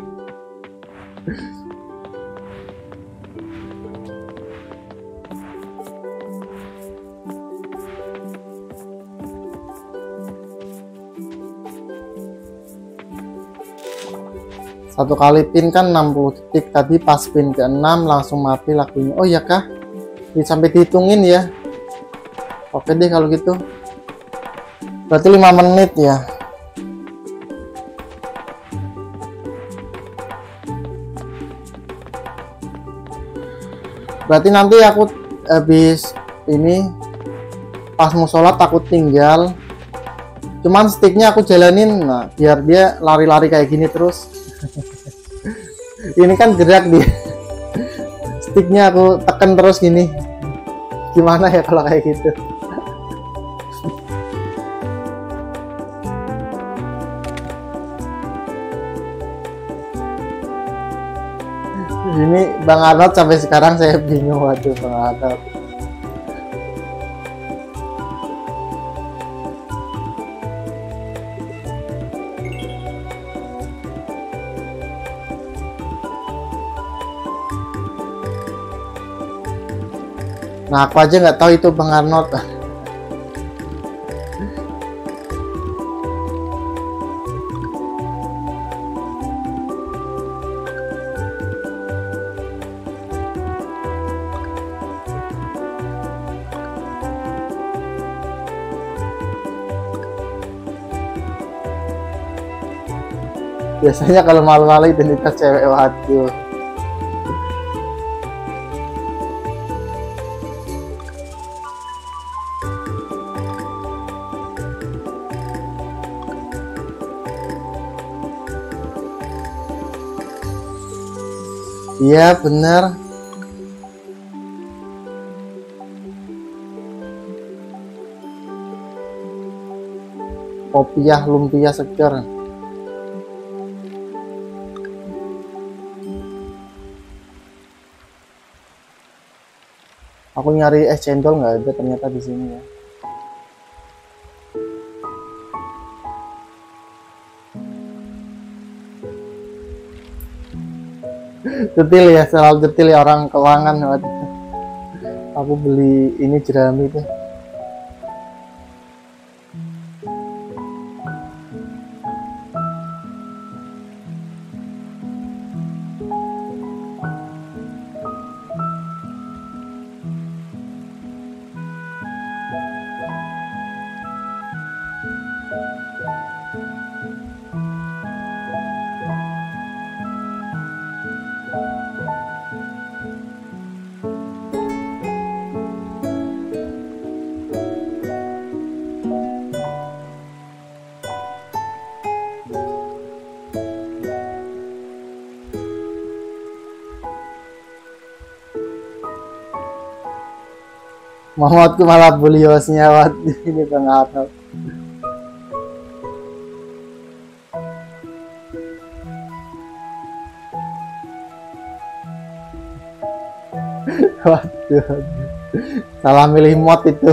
Satu kali pin kan enam puluh detik, tadi pas pin ke enam langsung mati lagunya. Oh iya kah? Sampai dihitungin ya. Oke deh kalau gitu. Berarti lima menit ya. Berarti nanti aku habis ini pas mau sholat takut tinggal. Cuman sticknya aku jalanin, nah biar dia lari-lari kayak gini terus. Ini kan gerak dia. Sticknya aku tekan terus gini. Gimana ya kalau kayak gitu? Ini Bang Arnold sampai sekarang saya bingung. Waduh Bang Arnold. Nah aku aja nggak tahu itu Bang Arnold. Biasanya kalau malu-malu identitas cewek. Waduh. Iya bener. Kopiah lumpia seger. Aku nyari es cendol nggak ada ternyata di sini ya. Detil ya, selalu detil ya orang keuangan. Aku beli ini jerami tuh. Muhammadku malah bully hostnya. Waduh ini Bang Arnold. Waduh, salah milih mod itu.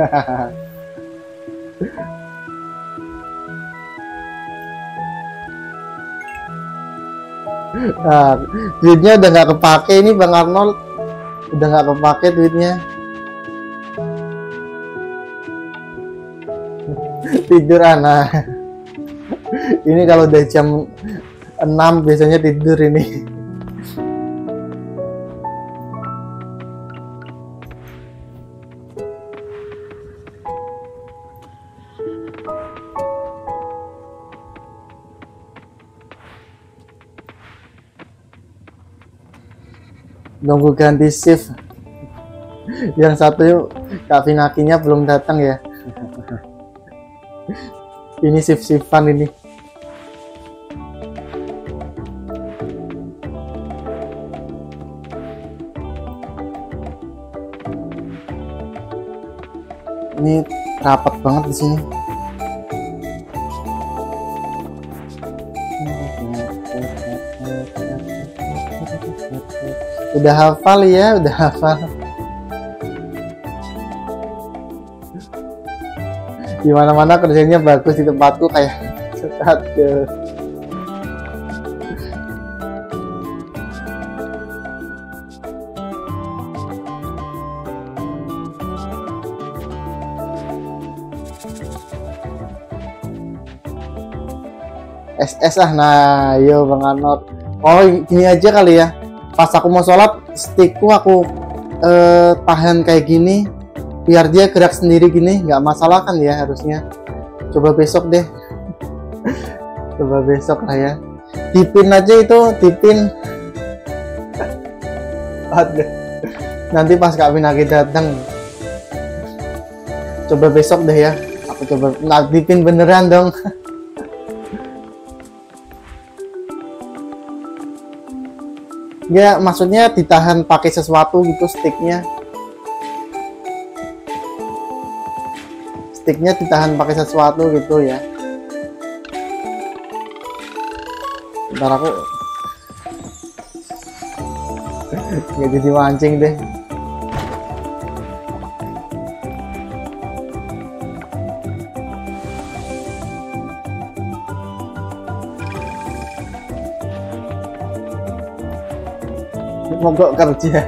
Nah, duitnya udah nggak kepake ini Bang Arnold, udah nggak kepake duitnya. Tidur anak. Ini kalau udah jam enam biasanya tidur ini. Nunggu ganti shift. Yang satu Kak Finakinya belum datang ya. Ini shift-shiftan ini. Ini rapat banget di sini. Udah hafal ya, udah hafal. Di mana-mana kerjanya bagus, di tempatku kayak aduh. S S ah, nah yo Bang Arnold. Oh gini aja kali ya, pas aku mau sholat stickku aku eh, tahan kayak gini biar dia gerak sendiri gini, nggak masalah kan ya harusnya. Coba besok deh. Coba besok lah ya, dipin aja itu, dipin. Aduh, nanti pas Kak Pinaki datang, coba besok deh ya, aku coba. Nah, dipin beneran dong. Ya maksudnya ditahan pakai sesuatu gitu sticknya. Sticknya ditahan pakai sesuatu gitu ya. Bentar aku nggak jadi mancing deh. Mogok kerja.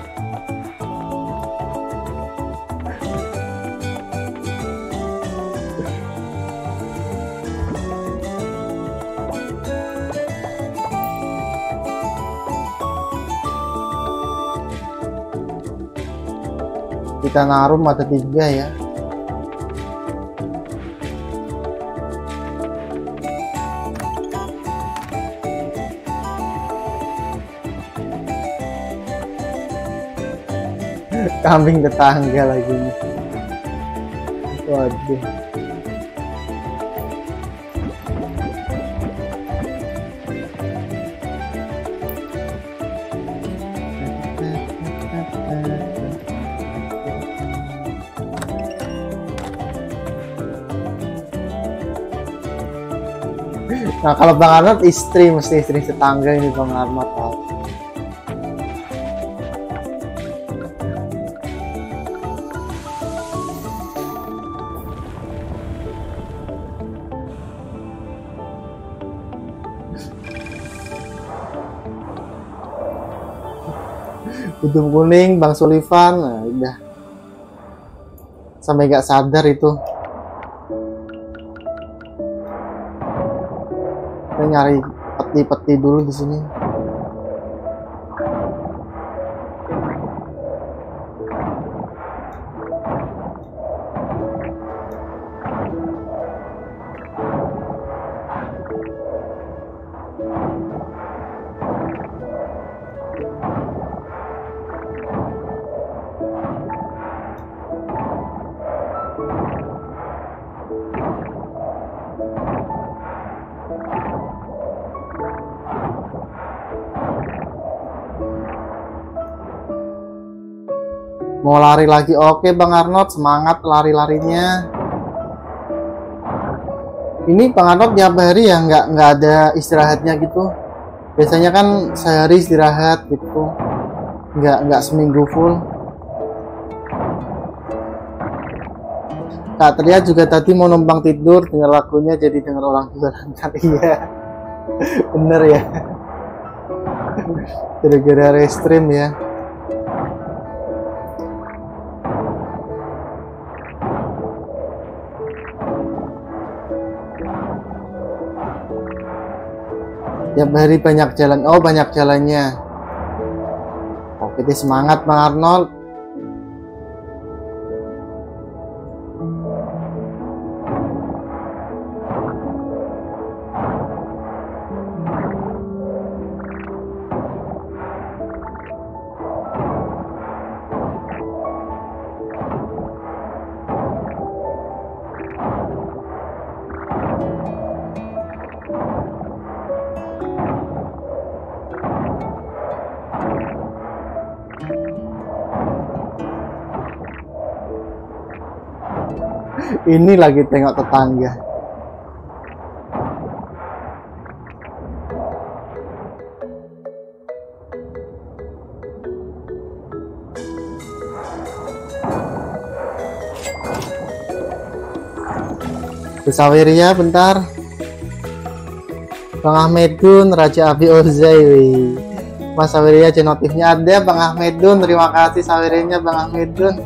Kita naruh ada tiga ya. Kambing tetangga lagi nih. Waduh. Nah kalau Bang Arnold istri, mesti istri tetangga ini Bang Arnold. Hidung kuning Bang Sullivan, nah, udah sampai gak sadar itu. Kita nyari peti-peti dulu di sini. Mau lari lagi, oke Bang Arnold, semangat lari-larinya. Ini Bang Arnold tiap hari ya, nggak nggak ada istirahatnya gitu. Biasanya kan sehari istirahat gitu, nggak nggak seminggu full. Kak Tria juga tadi mau numpang tidur, denger lagunya jadi denger orang jualan kan. Iya, bener ya. Gara-gara restream ya. Tiap hari banyak jalan, oh banyak jalannya. Oke deh, semangat Bang Arnold. Ini lagi tengok tetangga. Saweria bentar. Bang Ahmedun, Raja Abi Ozai. Mas Saweria aja notifnya ada. Bang Ahmedun, terima kasih Sawerianya Bang Ahmedun.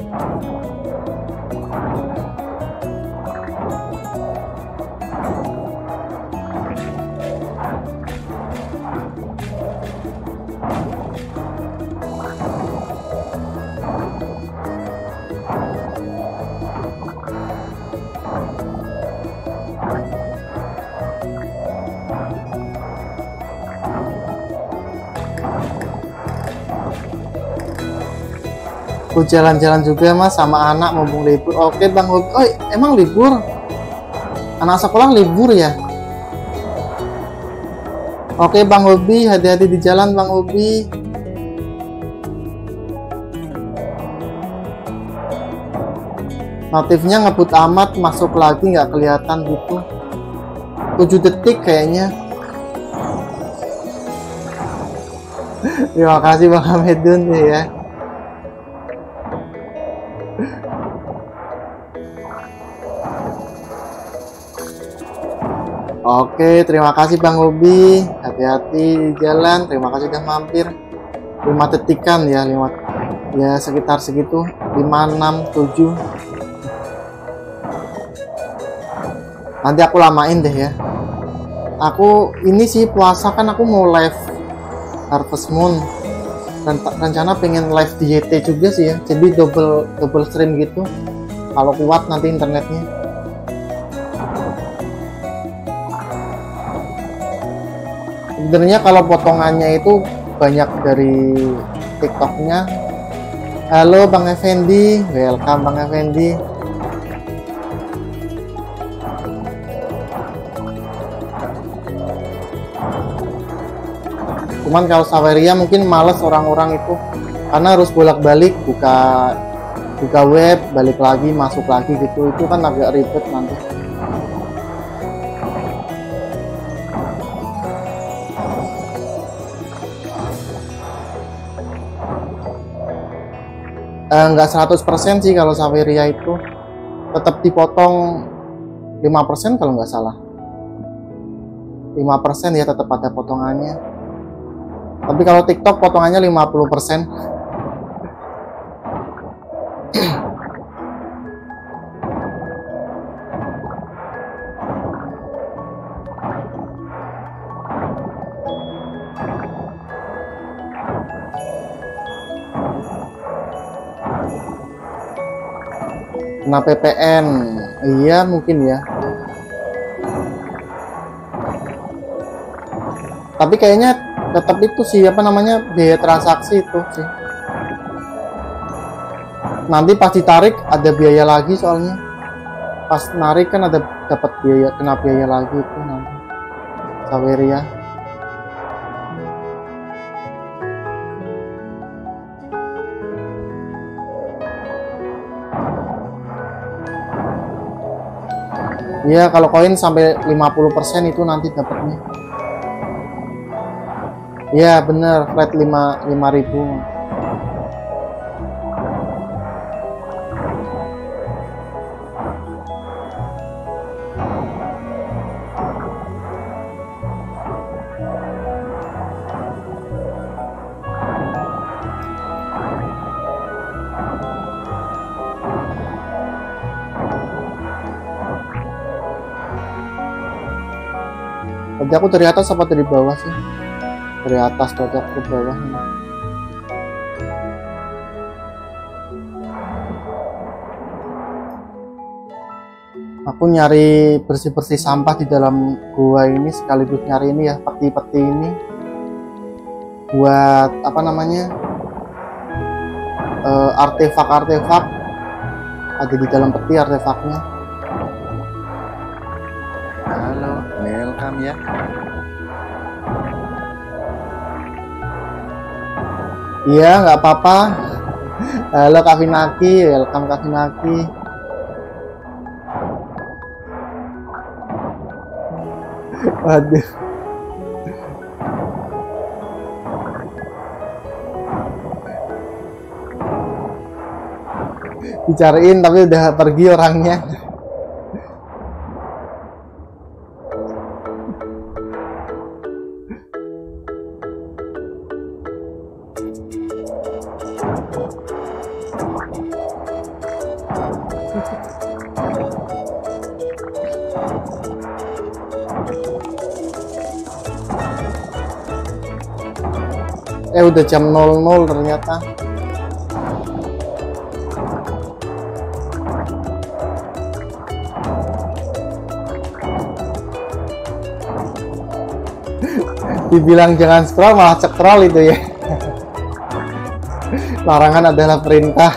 Aku jalan-jalan juga mas sama anak mumpung libur. Oke Bang Hobi. Oh emang libur? Anak sekolah libur ya? Oke Bang Hobi, hati-hati di jalan Bang Hobi. Notifnya ngebut amat, masuk lagi nggak kelihatan gitu. tujuh detik kayaknya. Terima kasih Bang Hamidun ya. Oke, terima kasih Bang Hobi. Hati-hati di jalan. Terima kasih udah mampir. lima detikan ya, lima ya sekitar segitu. lima, enam, tujuh. Nanti aku lamain deh ya. Aku ini sih puasa kan aku mau live Harvest Moon. Rencana pengen live di Y T juga sih ya. Jadi double double stream gitu. Kalau kuat nanti internetnya. Sebenarnya kalau potongannya itu banyak dari TikToknya. Halo Bang Effendi, welcome Bang Effendi. Cuman kalau Saweria mungkin males orang-orang itu karena harus bolak-balik buka buka web, balik lagi, masuk lagi gitu. Itu kan agak ribet nanti. Eh, nggak seratus persen sih kalau Saweria itu tetap dipotong lima persen kalau nggak salah. lima persen ya tetap ada potongannya. Tapi kalau TikTok potongannya lima puluh persen. Kena P P N, iya mungkin ya. Tapi kayaknya tetap itu sih apa namanya biaya transaksi itu sih. Nanti pas ditarik ada biaya lagi soalnya. Pas narik kan ada dapat biaya, kena biaya lagi itu nanti. Saweria. Iya, kalau koin sampai lima puluh persen itu nanti dapatnya. Iya, bener, flat lima ribu. Tadi aku dari atas apa dari bawah sih? Dari atas tadi aku ke bawah. Aku nyari bersih-bersih sampah di dalam gua ini sekaligus nyari ini ya peti-peti ini buat apa namanya uh, artefak-artefak ada di dalam peti artefaknya. Halo, welcome ya. Iya, nggak apa-apa. Halo Kak Finaki, welcome Kak Finaki. Waduh. Dicariin tapi udah pergi orangnya. Eh udah jam nol nol ternyata. Dibilang jangan scroll malah scroll itu ya. Larangan adalah perintah.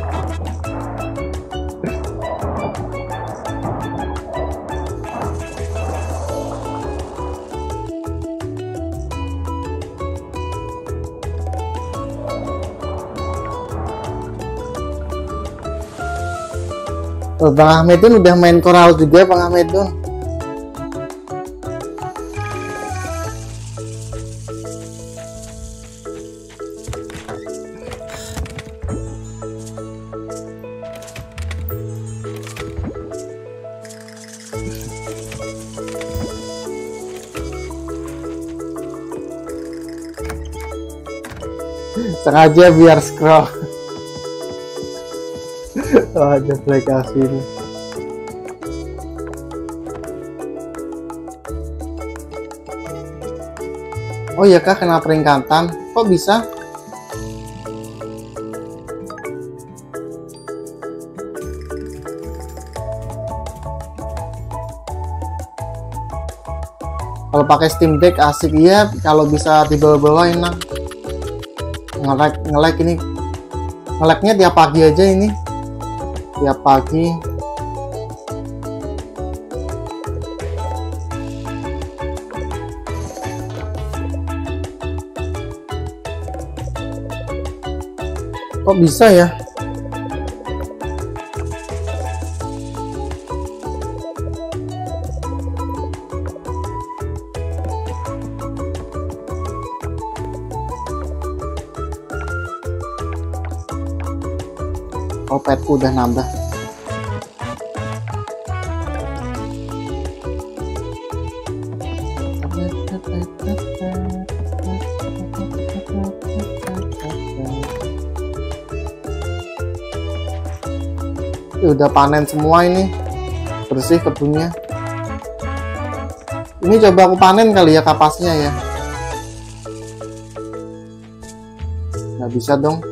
Oh, Bang Ahmedun udah main Coral juga, Bang Ahmedun. Sengaja biar scroll. Oh, ada aplikasi ini. Oh iya kah, kena peringkatan? Kok bisa? Kalau pakai Steam Deck asik, iya. Kalau bisa dibawa-bawa enak. Nge-lag, nge-lag ini. Nge-lagnya tiap pagi aja ini. Tiap pagi. Kok bisa ya? Oh, petku udah nambah. Udah panen semua ini, bersih kebunnya. Ini coba aku panen kali ya kapasnya ya. Nggak bisa dong.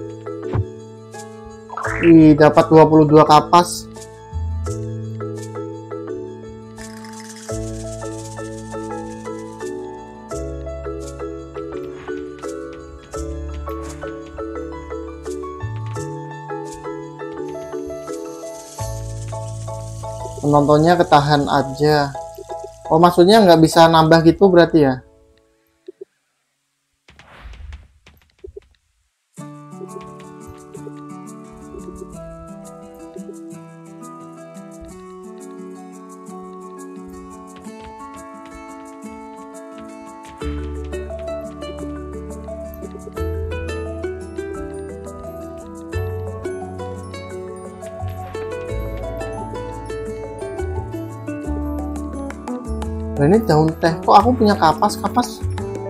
Ih, dapat dua puluh dua kapas. Penontonnya ketahan aja. Oh, maksudnya nggak bisa nambah gitu berarti ya? Nah, ini daun teh. Kok aku punya kapas-kapas?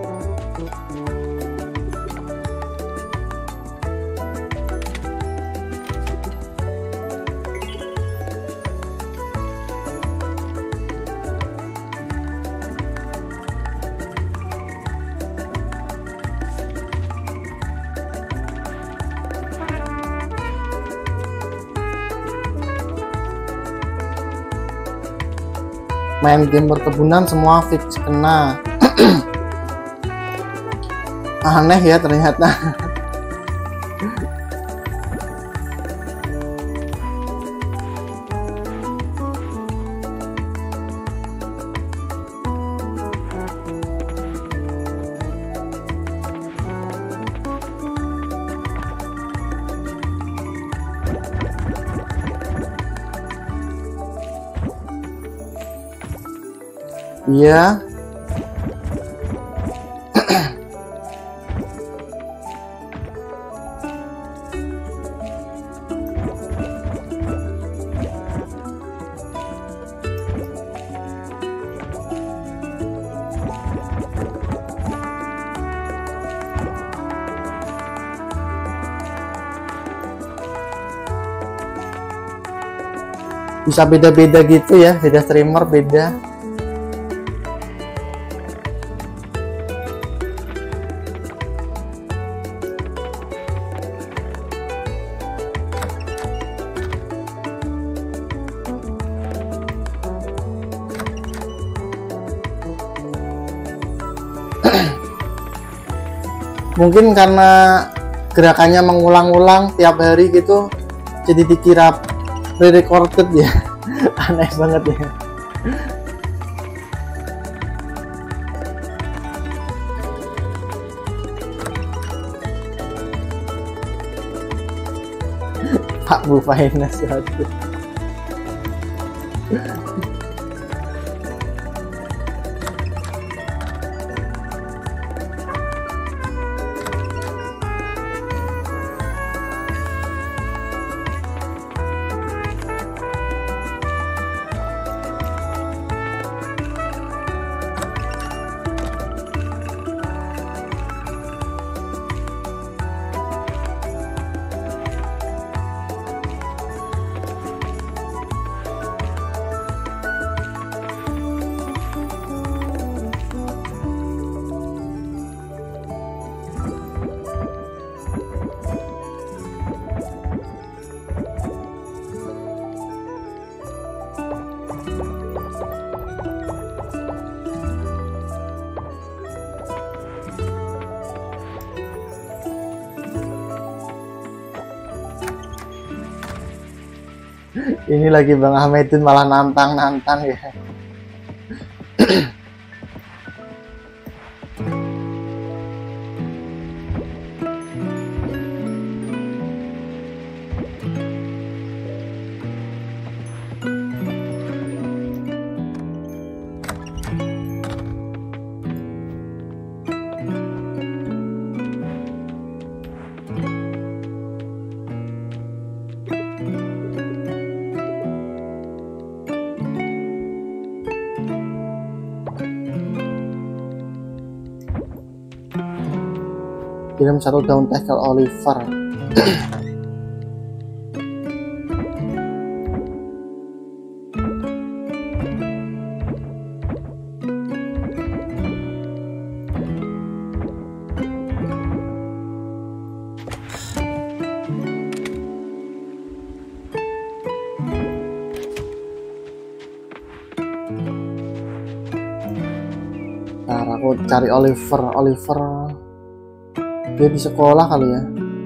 Main game perkebunan semua fix kena. Aneh ya ternyata. Iya. Bisa beda-beda gitu ya, beda streamer beda. Mungkin karena gerakannya mengulang-ulang tiap hari gitu, jadi dikira pre-recorded ya. Aneh banget ya. Pak Bu Finance satu. Ini lagi Bang Ahmedun malah nantang-nantang ya. Kirim satu daun teh ke Oliver. Ntar aku cari Oliver, Oliver. Dia di sekolah kali ya.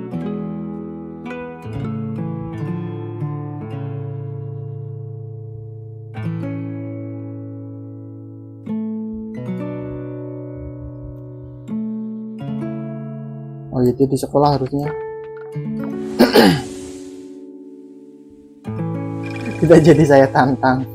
Oh iya, dia di sekolah harusnya. Tidak jadi saya tantang.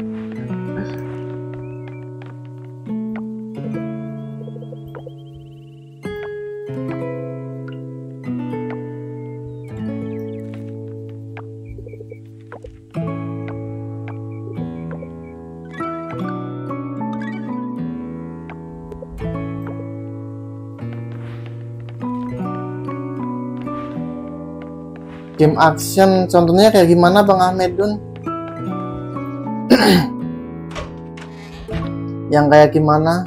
Game action contohnya kayak gimana Bang Ahmedun? Yang kayak gimana?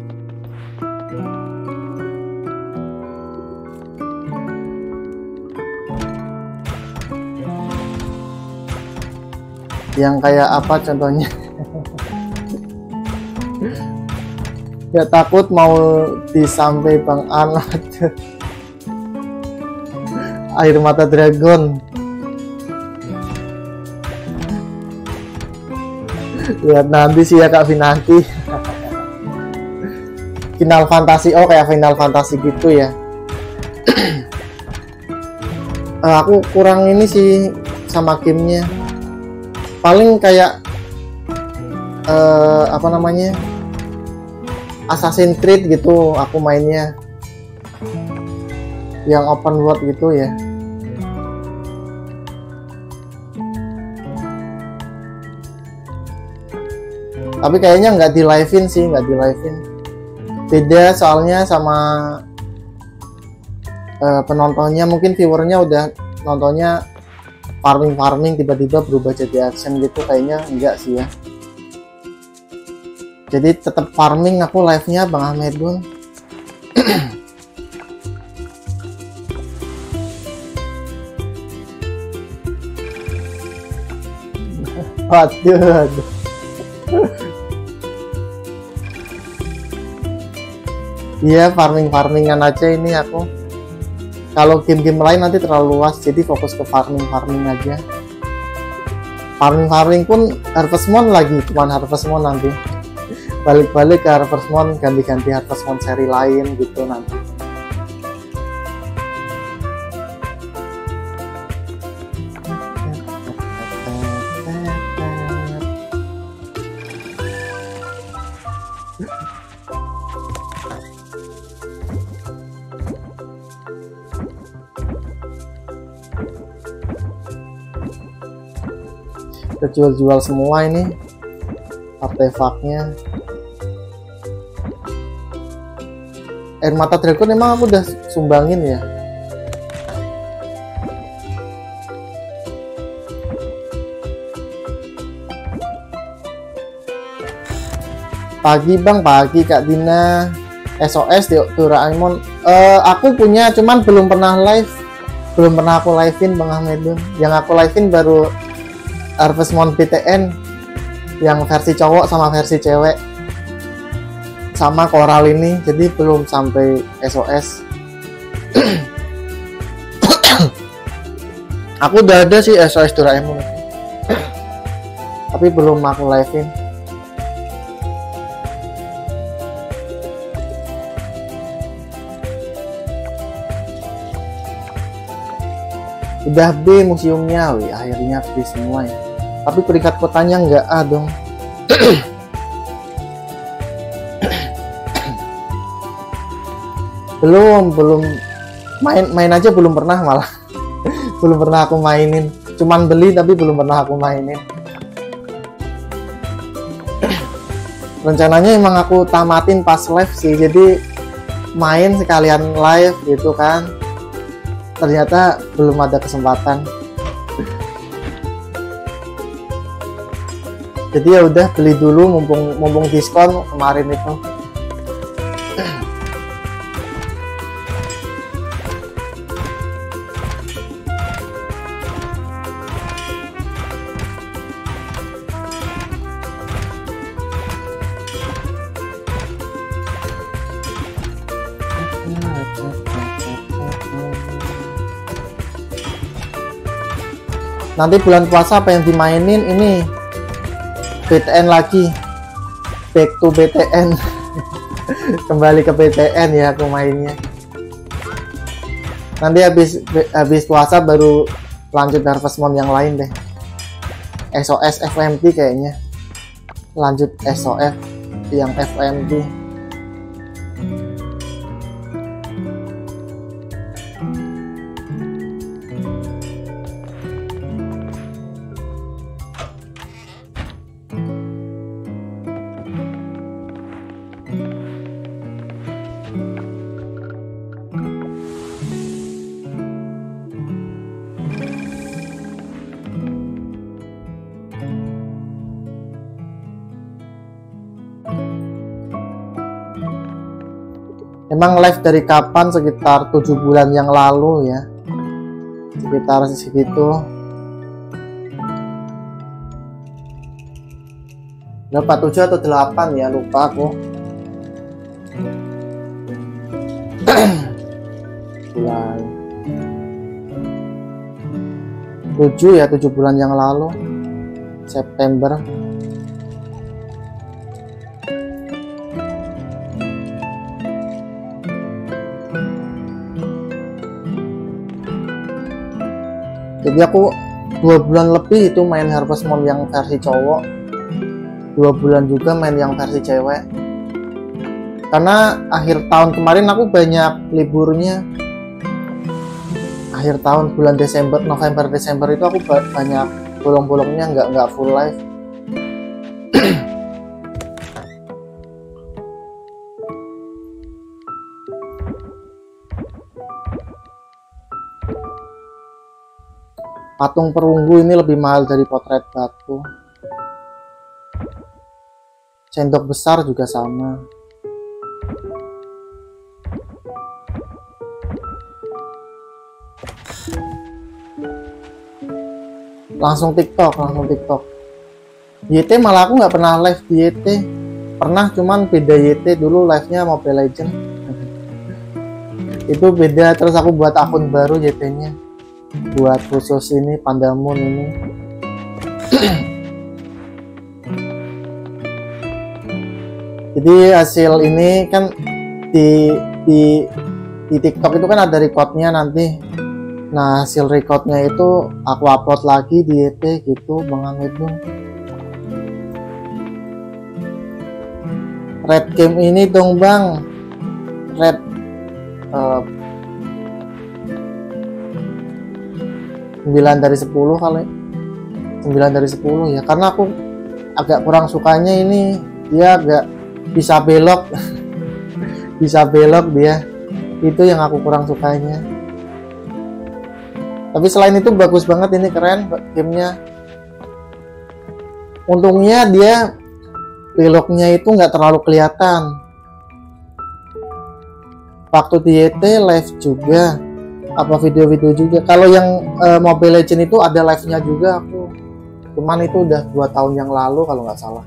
Yang kayak apa contohnya? Ya takut mau disampai Bang Ahmad. Air mata dragon. Lihat nanti sih ya Kak Vinanti. Final Fantasy, oh kayak Final Fantasy gitu ya. uh, Aku kurang ini sih sama gamenya. Paling kayak uh, apa namanya, Assassin's Creed gitu aku mainnya, yang open world gitu ya. Tapi kayaknya nggak di live-in sih, nggak di live-in. Beda soalnya sama uh, penontonnya, mungkin viewernya udah nontonnya farming-farming, tiba-tiba berubah jadi action gitu, kayaknya enggak sih ya. Jadi tetap farming aku live-nya Bang Ahmedun. Waduh, waduh. Iya, farming-farmingan aja ini aku. Kalau game-game lain nanti terlalu luas, jadi fokus ke farming-farming aja. Farming-farming pun Harvest Moon lagi, cuman Harvest Moon nanti. Balik-balik ke Harvest Moon, ganti-ganti Harvest Moon seri lain gitu nanti. Kita jual-jual semua ini artefaknya. Air mata dragon emang aku udah sumbangin ya. Pagi bang, pagi Kak Dina. S O S di Doraemon. Uh, aku punya, cuman belum pernah live. Belum pernah aku livein Bang Ahmedun. Yang aku livein baru Harvest Moon P T N yang versi cowok sama versi cewek, sama Coral ini, jadi belum sampai S O S. Aku udah ada sih S O S Doraemon, tapi belum aku livein. Udah B museumnya, wih, akhirnya B semua ya. Tapi peringkat kotanya nggak A dong. belum, belum main main aja belum pernah malah. Belum pernah aku mainin. Cuman beli tapi belum pernah aku mainin. Rencananya emang aku tamatin pas live sih, jadi main sekalian live gitu kan. Ternyata belum ada kesempatan. Jadi ya udah beli dulu mumpung mumpung diskon kemarin itu. Nanti bulan puasa apa yang dimainin ini? B T N lagi, back to B T N. Kembali ke B T N ya aku mainnya. Nanti habis habis puasa baru lanjut Harvest Moon yang lain deh. S O S F M T kayaknya, lanjut S O F yang F M T. Emang live dari kapan? Sekitar tujuh bulan yang lalu ya, sekitar segitu. Berapa, tujuh atau delapan ya, lupa aku. Bulan tujuh ya, tujuh bulan yang lalu, September. Jadi aku dua bulan lebih itu main Harvest Moon yang versi cowok, dua bulan juga main yang versi cewek. Karena akhir tahun kemarin aku banyak liburnya. Akhir tahun bulan Desember, November, Desember itu aku banyak bolong-bolongnya, nggak nggak full live. Patung perunggu ini lebih mahal dari potret batu. Sendok besar juga sama. Langsung TikTok, langsung TikTok. Y T malah aku nggak pernah live di Y T. Pernah, cuman beda Y T, dulu live-nya Mobile Legends. Itu beda. Terus aku buat akun baru Y T nya buat khusus ini Pandamun ini. Jadi hasil ini kan di di di TikTok itu kan ada recordnya nanti. Nah hasil recordnya itu aku upload lagi di Y T gitu Bang Ahmedung. Red game ini dong Bang, red uh, sembilan dari sepuluh kali, sembilan dari sepuluh ya, karena aku agak kurang sukanya ini dia agak bisa belok bisa belok dia, itu yang aku kurang sukanya. Tapi selain itu bagus banget, ini keren gamenya. Untungnya dia beloknya itu nggak terlalu kelihatan. Waktu di Y T live juga, apa video-video juga. Kalau yang uh, Mobile Legends itu ada live-nya juga aku. Cuman itu udah dua tahun yang lalu kalau nggak salah.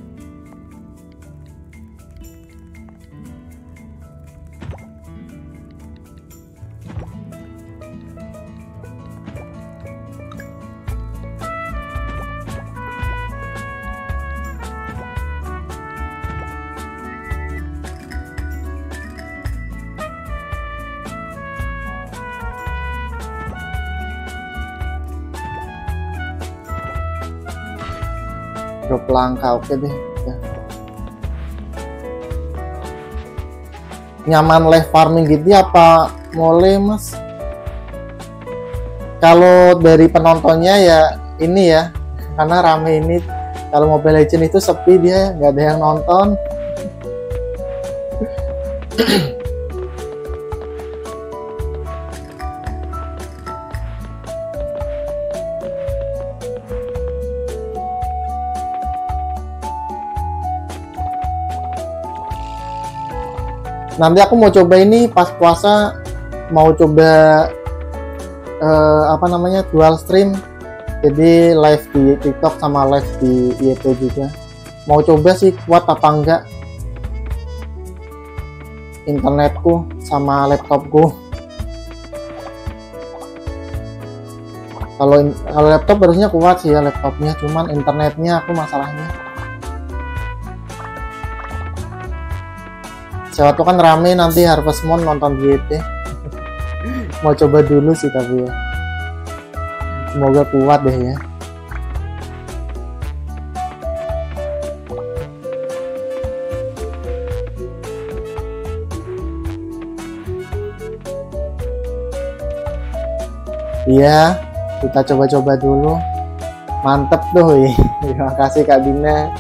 Drop langka, oke deh ya. Nyaman live farming gitu apa boleh Mas? Kalau dari penontonnya ya ini ya, karena rame ini. Kalau Mobile Legends itu sepi, dia nggak ada yang nonton. Nanti aku mau coba ini pas puasa, mau coba eh, apa namanya dual stream, jadi live di TikTok sama live di Y T juga. Mau coba sih kuat apa enggak internetku sama laptopku. Kalau kalau laptop harusnya kuat sih ya laptopnya, cuman internetnya aku masalahnya. Siapa tuh kan rame nanti Harvest Moon nonton di Y T. Mau coba dulu sih tapi ya. Semoga kuat deh ya. Iya, kita coba-coba dulu. Mantep tuh ya. Terima kasih Kak Dina.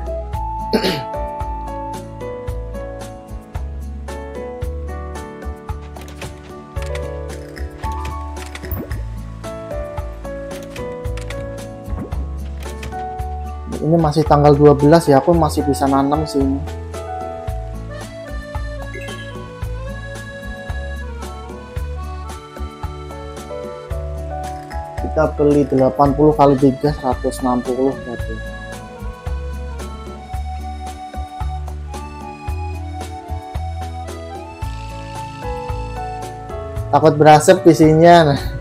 Ini masih tanggal dua belas ya, aku masih bisa nanam sih ini. Kita beli delapan puluh kali tiga, seratus enam puluh berarti. Takut berasap P C-nya. Nah.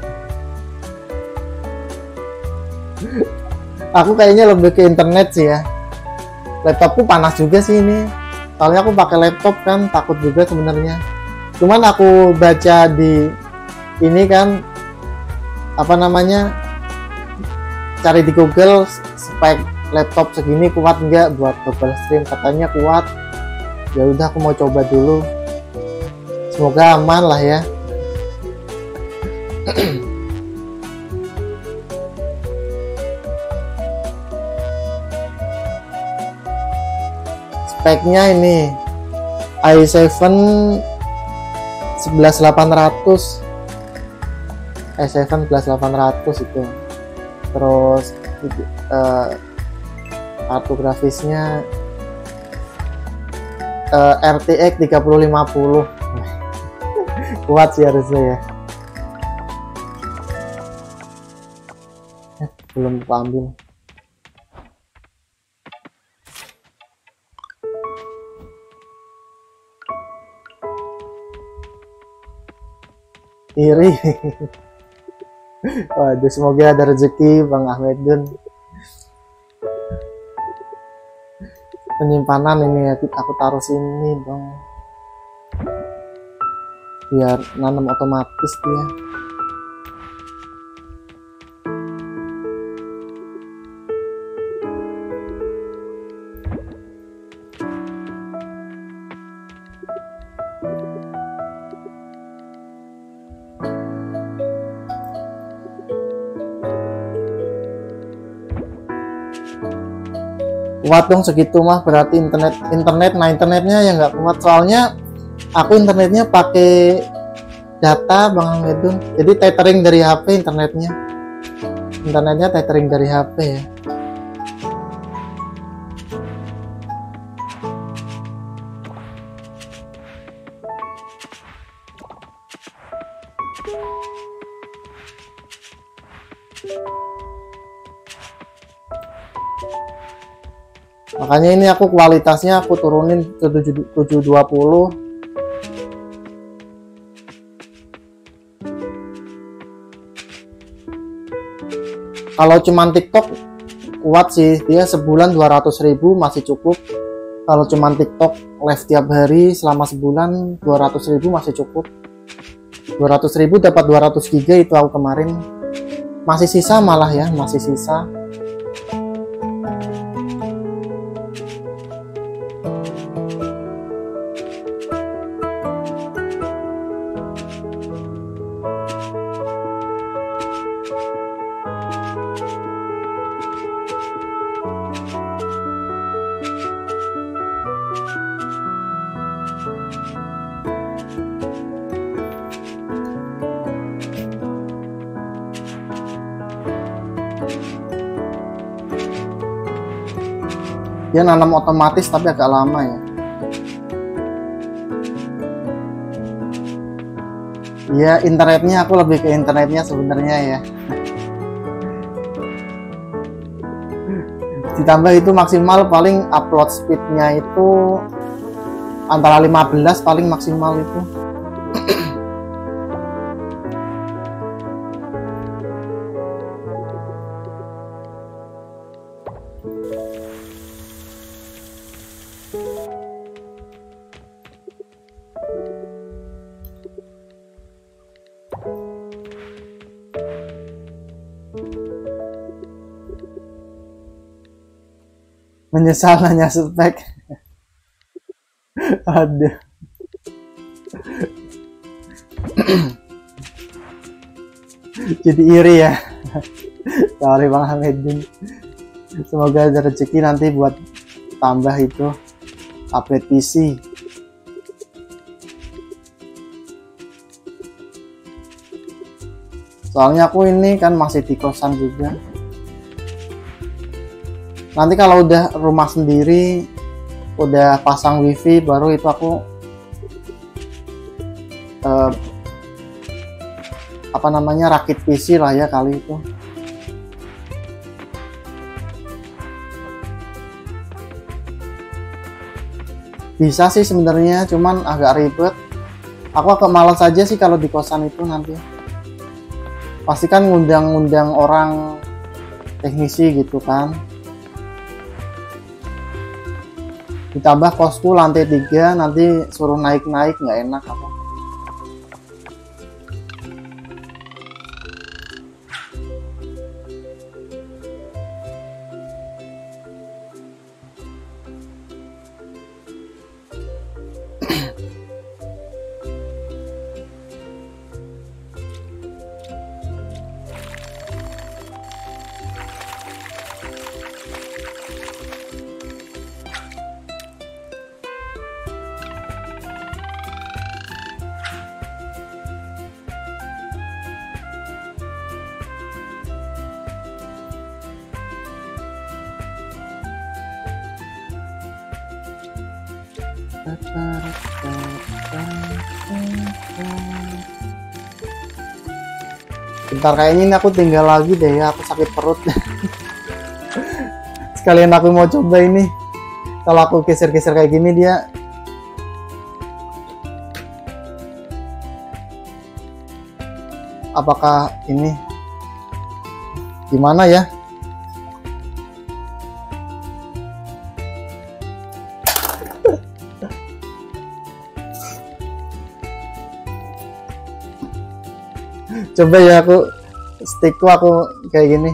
Aku kayaknya lebih ke internet sih ya. Laptopku panas juga sih ini. Soalnya aku pakai laptop kan, takut juga sebenarnya. Cuman aku baca di ini kan apa namanya, cari di Google spek laptop segini kuat enggak buat double stream, katanya kuat. Ya udah aku mau coba dulu. Semoga aman lah ya. Speknya ini i tujuh sebelas delapan ratus, i tujuh sebelas delapan ratus itu. Terus uh, kartu grafisnya uh, R T X tiga puluh lima puluh. Kuat sih harusnya ya. Eh, belum aku ambil. iri. Waduh, semoga ada rezeki Bang Ahmedun. Penyimpanan ini ya, aku taruh sini dong, biar nanam otomatis dia. Kuat dong segitu mah, berarti internet internet nah internetnya yang nggak kuat, soalnya aku internetnya pakai data Bang Ahmedun, jadi tethering dari H P internetnya internetnya tethering dari H P ya. Makanya ini aku kualitasnya aku turunin ke tujuh dua puluh. Kalau cuman TikTok kuat sih, dia sebulan dua ratus ribu masih cukup. Kalau cuman TikTok live tiap hari selama sebulan dua ratus ribu masih cukup. dua ratus ribu dapat dua ratus giga itu aku kemarin. Masih sisa malah ya, masih sisa. Dia nanam otomatis tapi agak lama ya. Ya internetnya aku lebih ke internetnya sebenarnya ya. Ditambah itu maksimal paling upload speednya itu antara lima belas paling maksimal itu. Menyesal nanya spek. Aduh. Jadi iri ya. Sorry Bang Ahmedun. Semoga ada rezeki nanti buat tambah itu upgrade P C. Soalnya aku ini kan masih di kosan juga. Nanti kalau udah rumah sendiri, udah pasang wifi, baru itu aku eh, apa namanya rakit P C lah ya kali itu. Bisa sih sebenarnya, cuman agak ribet. Aku agak malas aja sih kalau di kosan itu nanti. Pasti kan ngundang-ngundang orang teknisi gitu kan. Ditambah kosku lantai tiga, nanti suruh naik-naik nggak enak apa. Bentar, kayaknya ini aku tinggal lagi deh ya, aku sakit perut. Sekalian aku mau coba ini. Kalau aku geser-geser kayak gini dia apakah ini gimana ya? Coba ya, aku stickku aku kayak gini.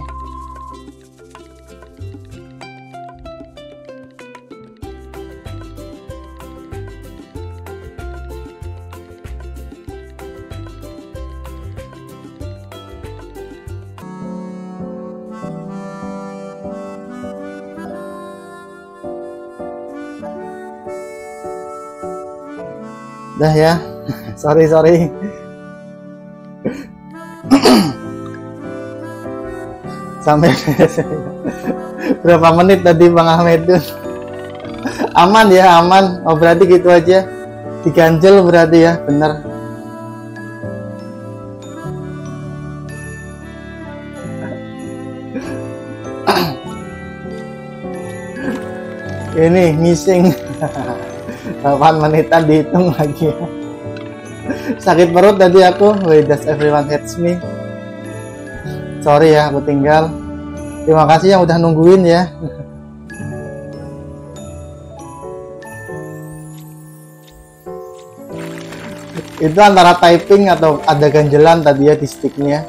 Dah ya, sorry sorry. Sampai berapa menit tadi Bang Ahmedun? Aman ya, aman. Oh berarti gitu aja, diganjel berarti ya, bener. Ini missing. delapan menitan dihitung lagi ya. Sakit perut tadi aku. Why does everyone hates me? Sorry ya, aku tinggal. Terima kasih yang udah nungguin ya. Itu antara typing atau ada ganjelan tadi ya di sticknya.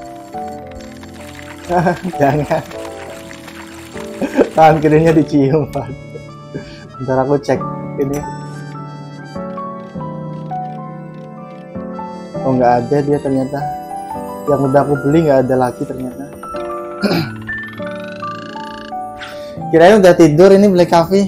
Jangan. Tangan kirinya dicium, Pak. Bentar aku cek ini. Oh nggak ada dia ternyata. Yang udah aku beli nggak ada lagi ternyata. Kirain udah tidur ini Black Coffee.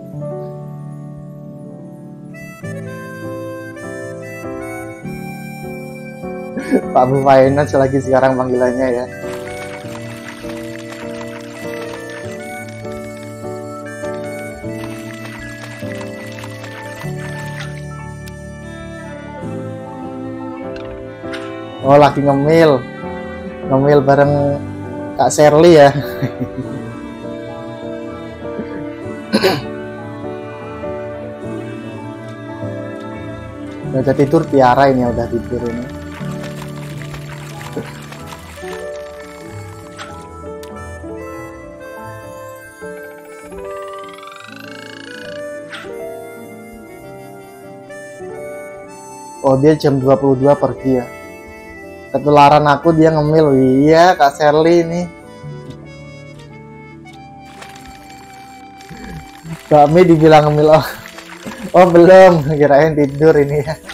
Pak Bu Finance lagi sekarang panggilannya ya. Oh lagi ngemil, ngemil bareng Kak Shirley ya. Udah tidur Tiara ini, udah tidur ini. Oh dia jam dua puluh dua pergi ya. Ketularan aku dia ngemil. Iya Kak Shirley ini. Mbak Mi dibilang ngemil. Oh, oh belum, kirain tidur ini ya.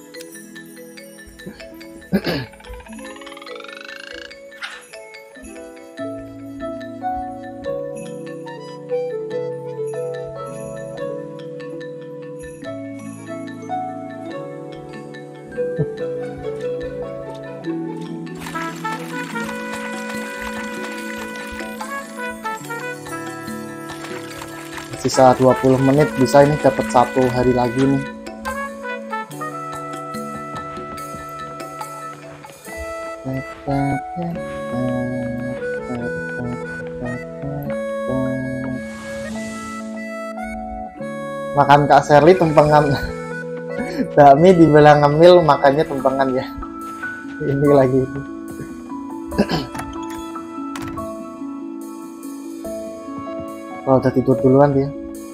Sisa dua puluh menit bisa ini dapat satu hari lagi nih. Makan Kak Shirley tumpengan. Bakmi dibilang ngemil, makannya tumpengan ya. Ini lagi itu. Oh, udah tidur duluan dia.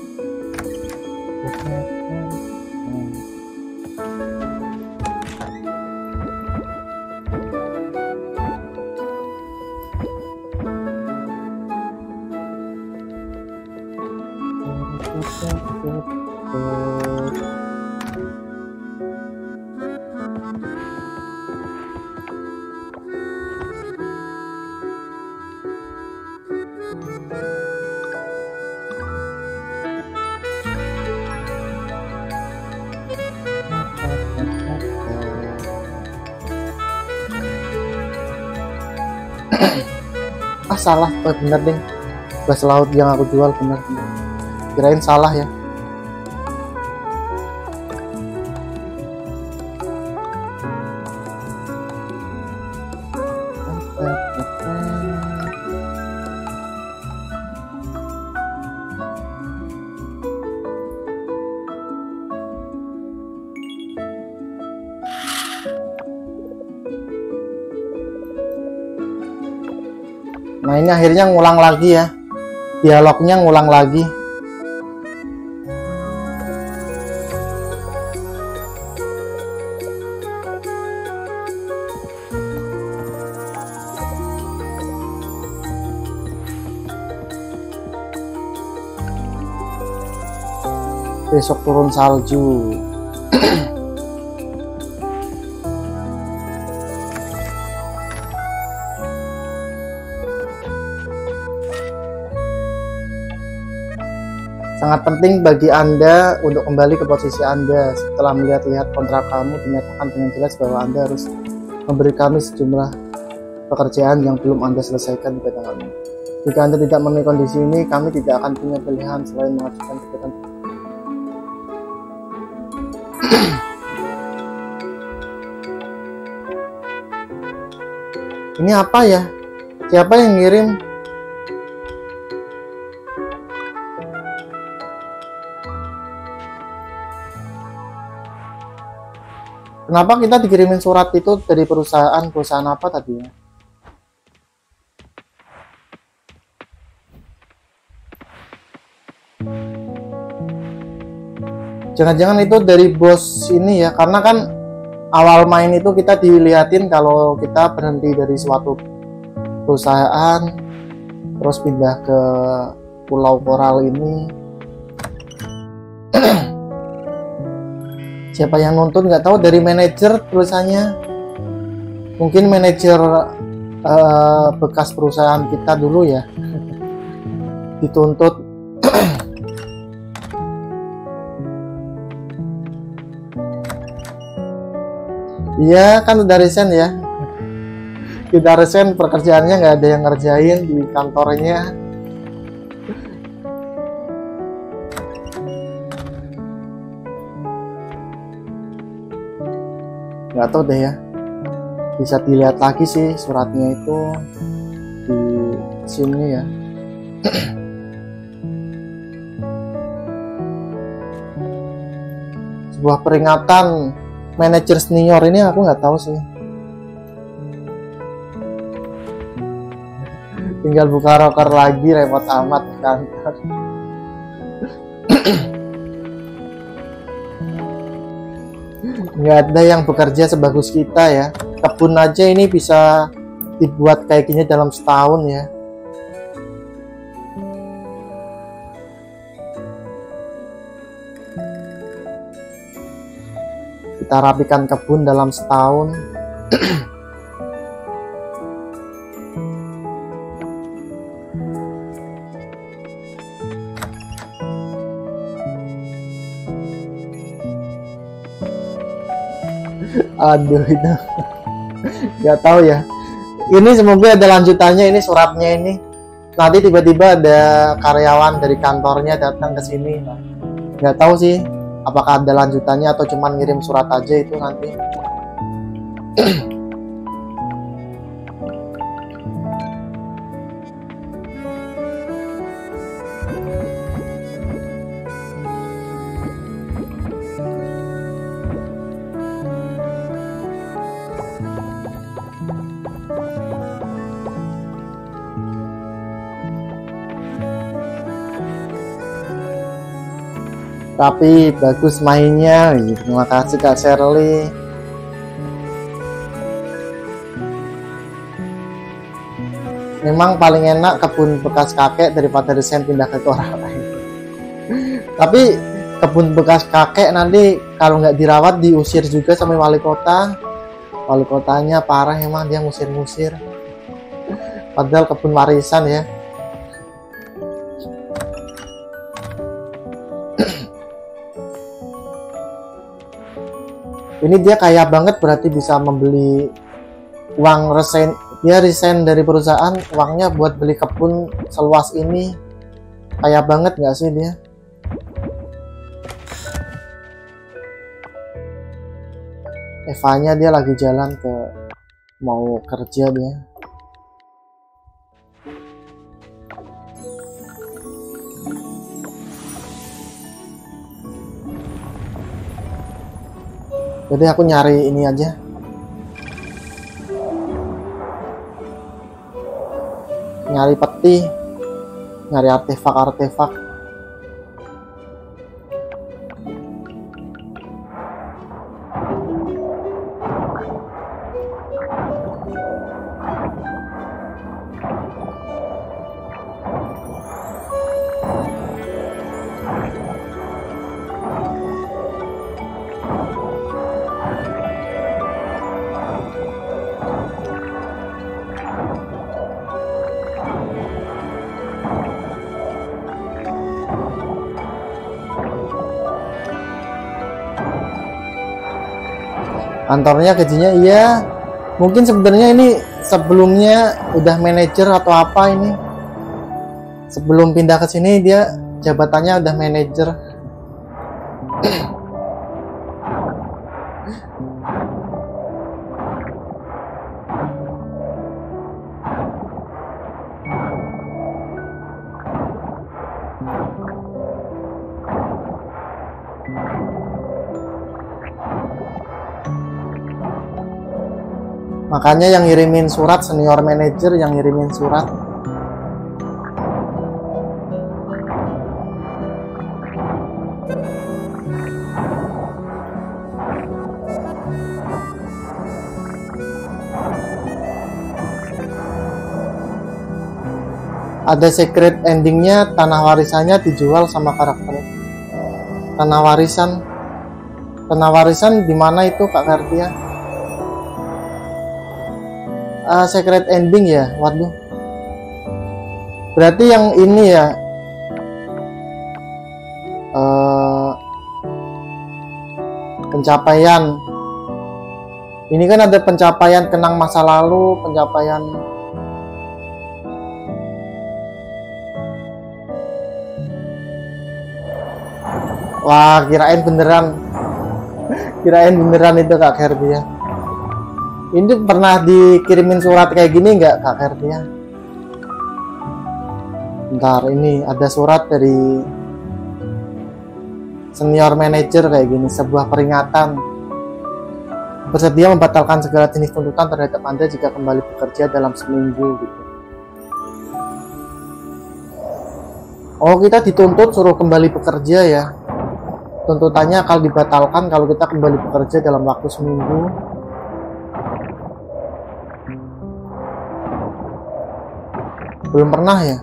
Ah salah, oh, bener deh, bas laut yang aku jual bener, bener. Kirain salah ya. Nah ini akhirnya ngulang lagi ya, dialognya ngulang lagi. Besok turun salju. Sangat penting bagi Anda untuk kembali ke posisi Anda setelah melihat-lihat kontrak kamu dinyatakan dengan jelas bahwa Anda harus memberi kami sejumlah pekerjaan yang belum Anda selesaikan di bidang. Jika Anda tidak memenuhi kondisi ini, kami tidak akan punya pilihan selain mengajukan gugatan. Ini apa ya? Siapa yang ngirim? Kenapa kita dikirimin surat itu dari perusahaan perusahaan apa tadi ya? Jangan-jangan itu dari bos ini ya, karena kan awal main itu kita dilihatin kalau kita berhenti dari suatu perusahaan terus pindah ke Pulau Koral ini. Siapa yang nonton nggak tahu, dari manajer tulisannya, mungkin manajer uh, bekas perusahaan kita dulu ya dituntut. Iya kan udah resign ya, kita resign, pekerjaannya nggak ada yang ngerjain di kantornya. Nggak tahu deh ya, bisa dilihat lagi sih suratnya itu di sini ya. Sebuah peringatan manajer senior ini aku nggak tahu sih. Tinggal buka rocker lagi, repot amat kan. Nggak ada yang bekerja sebagus kita ya. Kebun aja ini bisa dibuat kayak gini dalam setahun ya. Kita rapikan kebun dalam setahun. Aduh itu nggak tahu ya. Ini semoga ada lanjutannya, ini suratnya ini. Nanti tiba-tiba ada karyawan dari kantornya datang ke sini. Nggak tahu sih apakah ada lanjutannya atau cuman ngirim surat aja itu nanti. Tapi bagus mainnya, terima kasih Kak Shirley. Memang paling enak kebun bekas kakek daripada resign pindah ke orang lain. Tapi kebun bekas kakek nanti kalau nggak dirawat diusir juga sama wali kota. Wali kotanya parah emang, dia ngusir-ngusir. Padahal kebun warisan ya. Ini dia kaya banget, berarti bisa membeli uang resign. Dia resign dari perusahaan, uangnya buat beli kebun seluas ini. Kaya banget nggak sih dia? Evanya dia lagi jalan ke mau kerja dia. Jadi aku nyari ini aja. nyari peti, nyari artefak-artefak. Kantornya gajinya iya, mungkin sebenarnya ini sebelumnya udah manajer atau apa ini. Sebelum pindah ke sini dia jabatannya udah manajer. Makanya yang ngirimin surat senior manager yang ngirimin surat. Ada secret endingnya, tanah warisannya dijual sama karakter. Tanah warisan, tanah warisan di mana itu Kak Kartia? Uh, secret ending ya, waduh. Berarti yang ini ya, uh, pencapaian. Ini kan ada pencapaian kenang masa lalu, pencapaian. Wah, kirain beneran, kirain beneran itu Kak Kartia. Ini pernah dikirimin surat kayak gini nggak Kak Kartia? Bentar, ini ada surat dari senior manager kayak gini, sebuah peringatan. Bersedia membatalkan segala jenis tuntutan terhadap Anda jika kembali bekerja dalam seminggu gitu. Oh, kita dituntut suruh kembali bekerja ya. Tuntutannya akan dibatalkan kalau kita kembali bekerja dalam waktu seminggu. Belum pernah ya.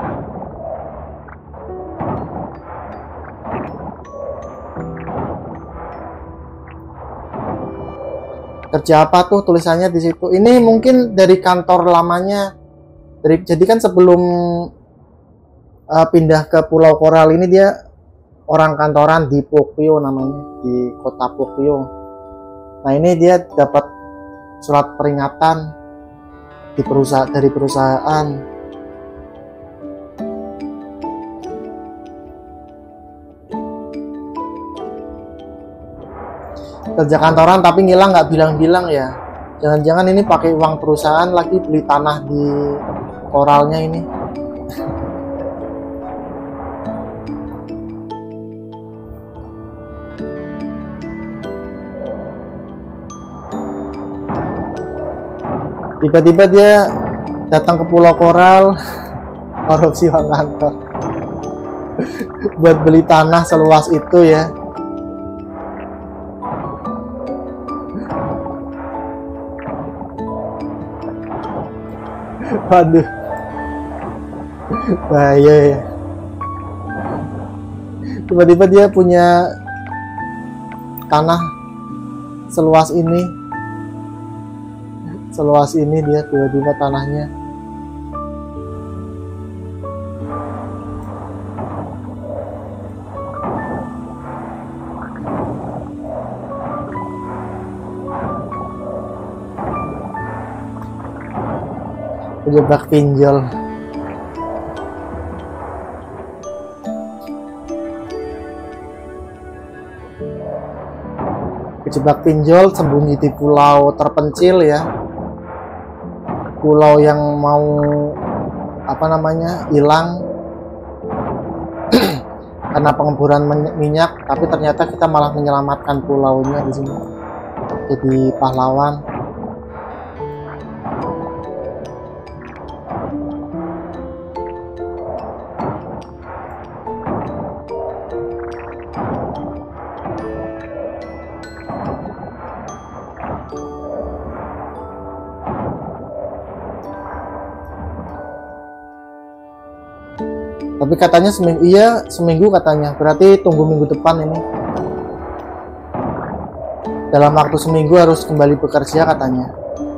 Kerja apa tuh tulisannya di situ? Ini mungkin dari kantor lamanya. Dari, jadi kan sebelum uh, pindah ke Pulau Koral ini dia orang kantoran di Pokyo namanya, di kota Pokyo. Nah ini dia dapat surat peringatan di perusahaan dari perusahaan. Kerja kantoran tapi ngilang nggak bilang-bilang ya. Jangan-jangan ini pakai uang perusahaan lagi beli tanah di Koralnya ini. Tiba-tiba dia datang ke Pulau Koral, korupsi uang kantor buat beli tanah seluas itu ya. Waduh, bahaya ya. Tiba-tiba dia punya tanah seluas ini, seluas ini dia tiba-tiba tanahnya. Kejebak pinjol. Kejebak pinjol sembunyi di pulau terpencil ya. Pulau yang mau apa namanya hilang karena pengemburan minyak, tapi ternyata kita malah menyelamatkan pulaunya di sini. Jadi pahlawan. Tapi katanya seminggu, iya seminggu katanya. Berarti tunggu minggu depan ini. Dalam waktu seminggu harus kembali bekerja katanya.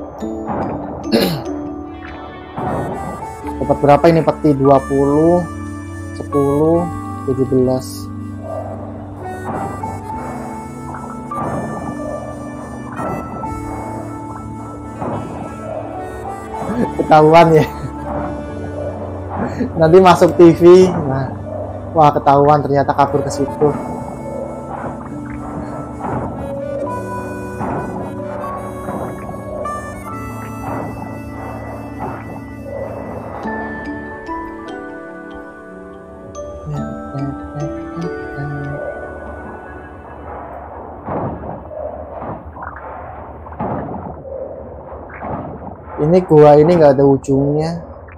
Dapat berapa ini peti? dua puluh, sepuluh, tujuh belas. Ketahuan ya. Nanti masuk T V. Nah, wah ketahuan ternyata kabur ke situ. Ini gua ini nggak ada ujungnya.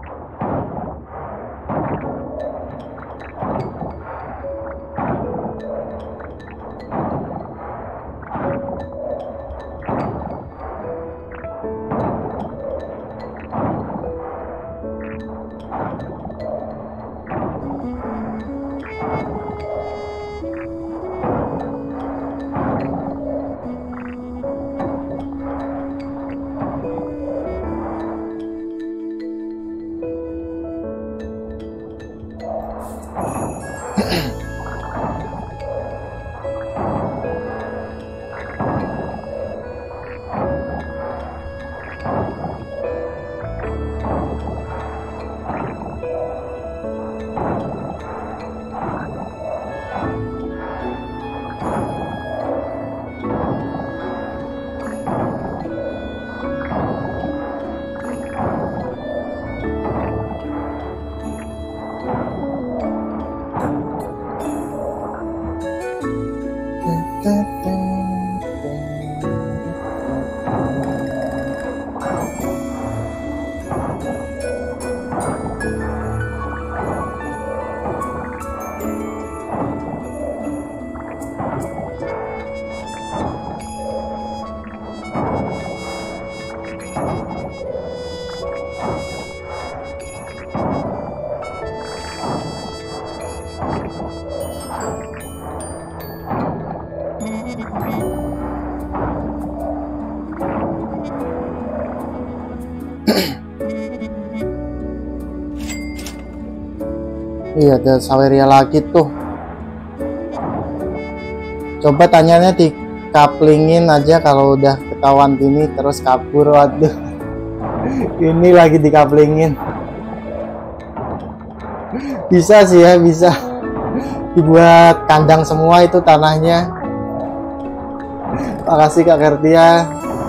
Iya, ada Saweria lagi tuh. Coba tanyanya di kaplingin aja kalau udah ketahuan gini terus kabur. Waduh. Ini lagi dikaplingin. Bisa sih ya, bisa dibuat kandang semua itu tanahnya. Makasih Kak Gertia.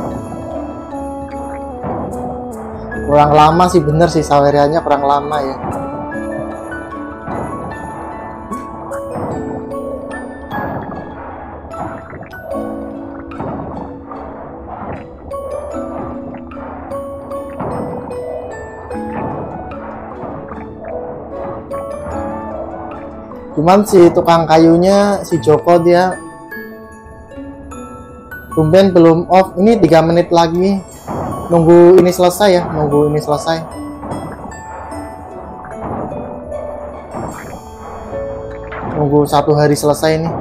Kurang lama sih, bener sih Sawerianya kurang lama ya. Cuman si tukang kayunya si Joko dia tumben belum off. Ini tiga menit lagi, nunggu ini selesai ya, nunggu ini selesai. Nunggu satu hari selesai nih.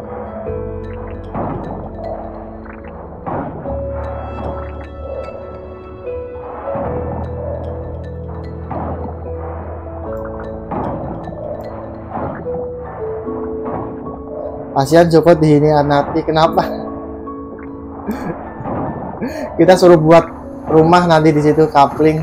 Kasihan Joko dihianati. Kenapa? Kita suruh buat rumah nanti di situ kapling.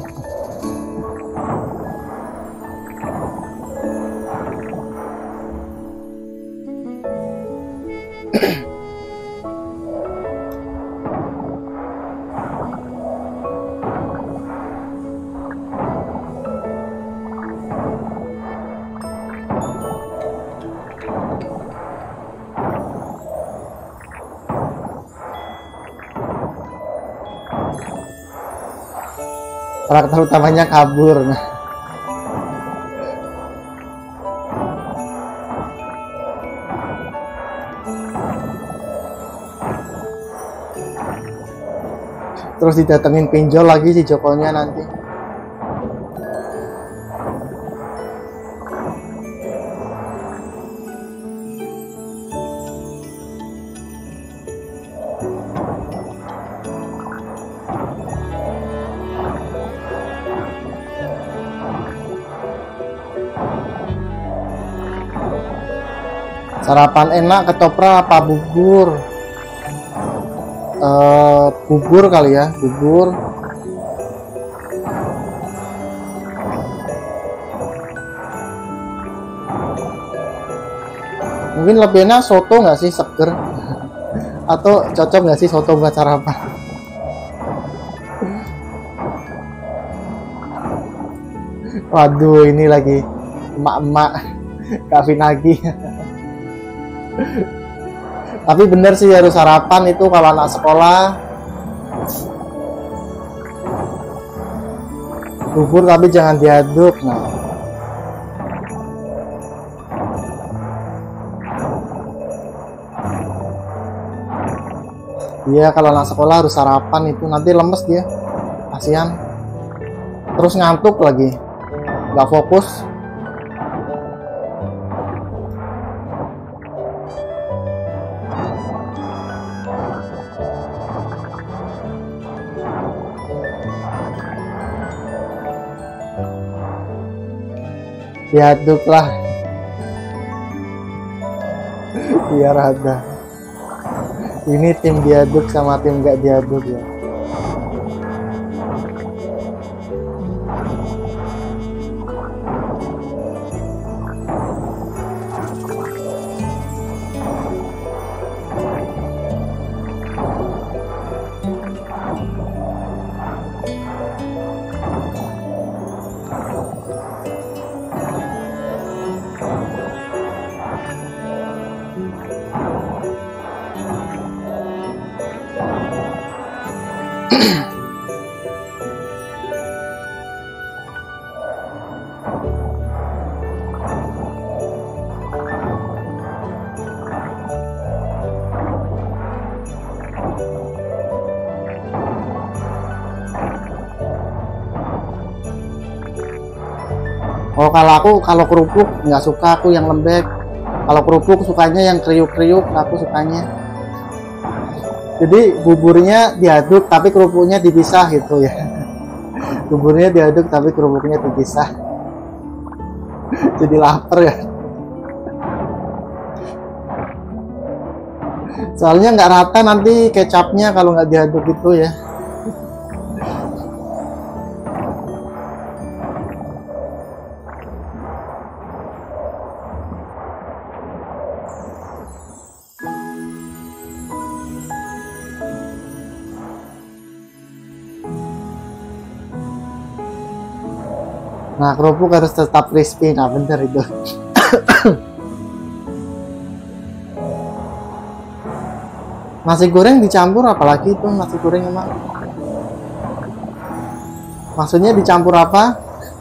Karakter utamanya kabur. Nah, terus didatengin pinjol lagi si Jokonya nanti. Sarapan enak, ketoprak apa bubur? Uh, bubur kali ya, bubur. Mungkin lebih enak soto nggak sih, seger? Atau cocok nggak sih soto buat sarapan? Waduh, ini lagi emak-emak Kak Vinagi. Tapi bener sih harus sarapan itu kalau anak sekolah. Bubur tapi jangan diaduk. Nah, iya, kalau anak sekolah harus sarapan itu, nanti lemes dia, kasihan. Terus ngantuk lagi, nggak fokus. Diaduk lah, biar ada. Ini tim diaduk sama tim nggak diaduk ya. Oh, kalau aku kalau kerupuk nggak suka, aku yang lembek. Kalau kerupuk sukanya yang kriuk-kriuk, aku sukanya. Jadi buburnya diaduk tapi kerupuknya dipisah gitu ya. Buburnya diaduk tapi kerupuknya dipisah. Jadi lapar ya. Soalnya nggak rata nanti kecapnya kalau nggak diaduk gitu ya. Nah, kerupuk harus tetap crispy. Nah, bener itu. Nasi goreng dicampur apalagi itu nasi goreng emang? Maksudnya dicampur apa?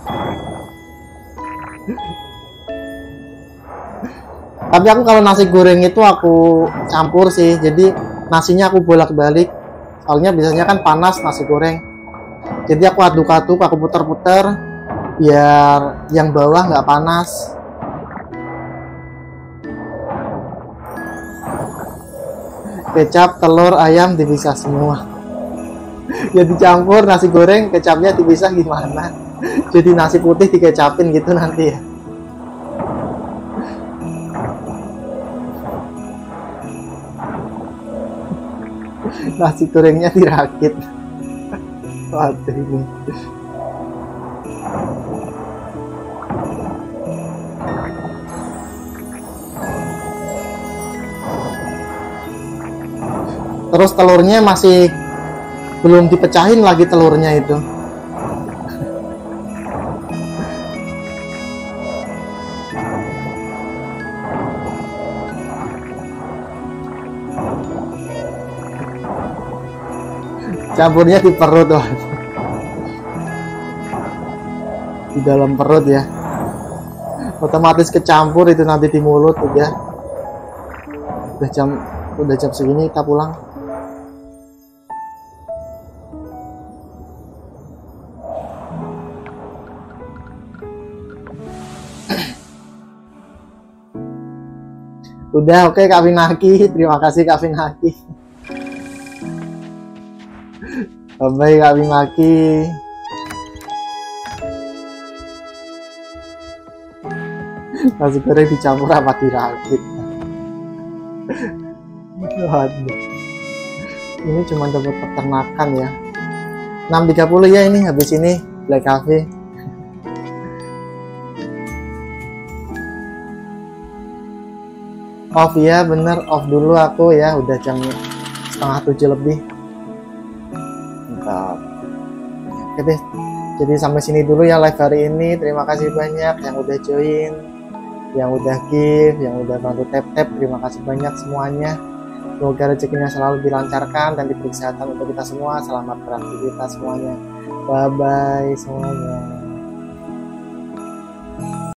Tapi aku kalau nasi goreng itu aku campur sih. Jadi nasinya aku bolak-balik. Soalnya biasanya kan panas nasi goreng. Jadi aku aduk-aduk, aku puter-puter biar yang bawah nggak panas. Kecap, telur, ayam dipisah semua. Ya dicampur nasi goreng, kecapnya dipisah gimana? Jadi nasi putih dikecapin gitu nanti ya. Nasi gorengnya dirakit. Waduh ini. Terus telurnya masih belum dipecahin lagi telurnya itu. Campurnya di perut tuh. Di dalam perut ya. Otomatis kecampur itu nanti di mulut udah. Udah jam udah jam segini kita pulang. Udah, oke okay, Kak Vinaki, terima kasih Kak Vinaki. Bye Kak Vinaki. Nasi goreng dicampur apa dirakit? Waduh, ini cuma dapat peternakan ya. enam tiga puluh ya ini habis ini Black Cafe. Off ya, bener off dulu aku ya, udah jam setengah tujuh lebih. Mantap. Oke deh, jadi sampai sini dulu ya live hari ini. Terima kasih banyak yang udah join, yang udah give, yang udah bantu tap-tap. Terima kasih banyak semuanya. Semoga rezekinya selalu dilancarkan dan diberi kesehatan untuk kita semua. Selamat beraktivitas semuanya. Bye bye semuanya.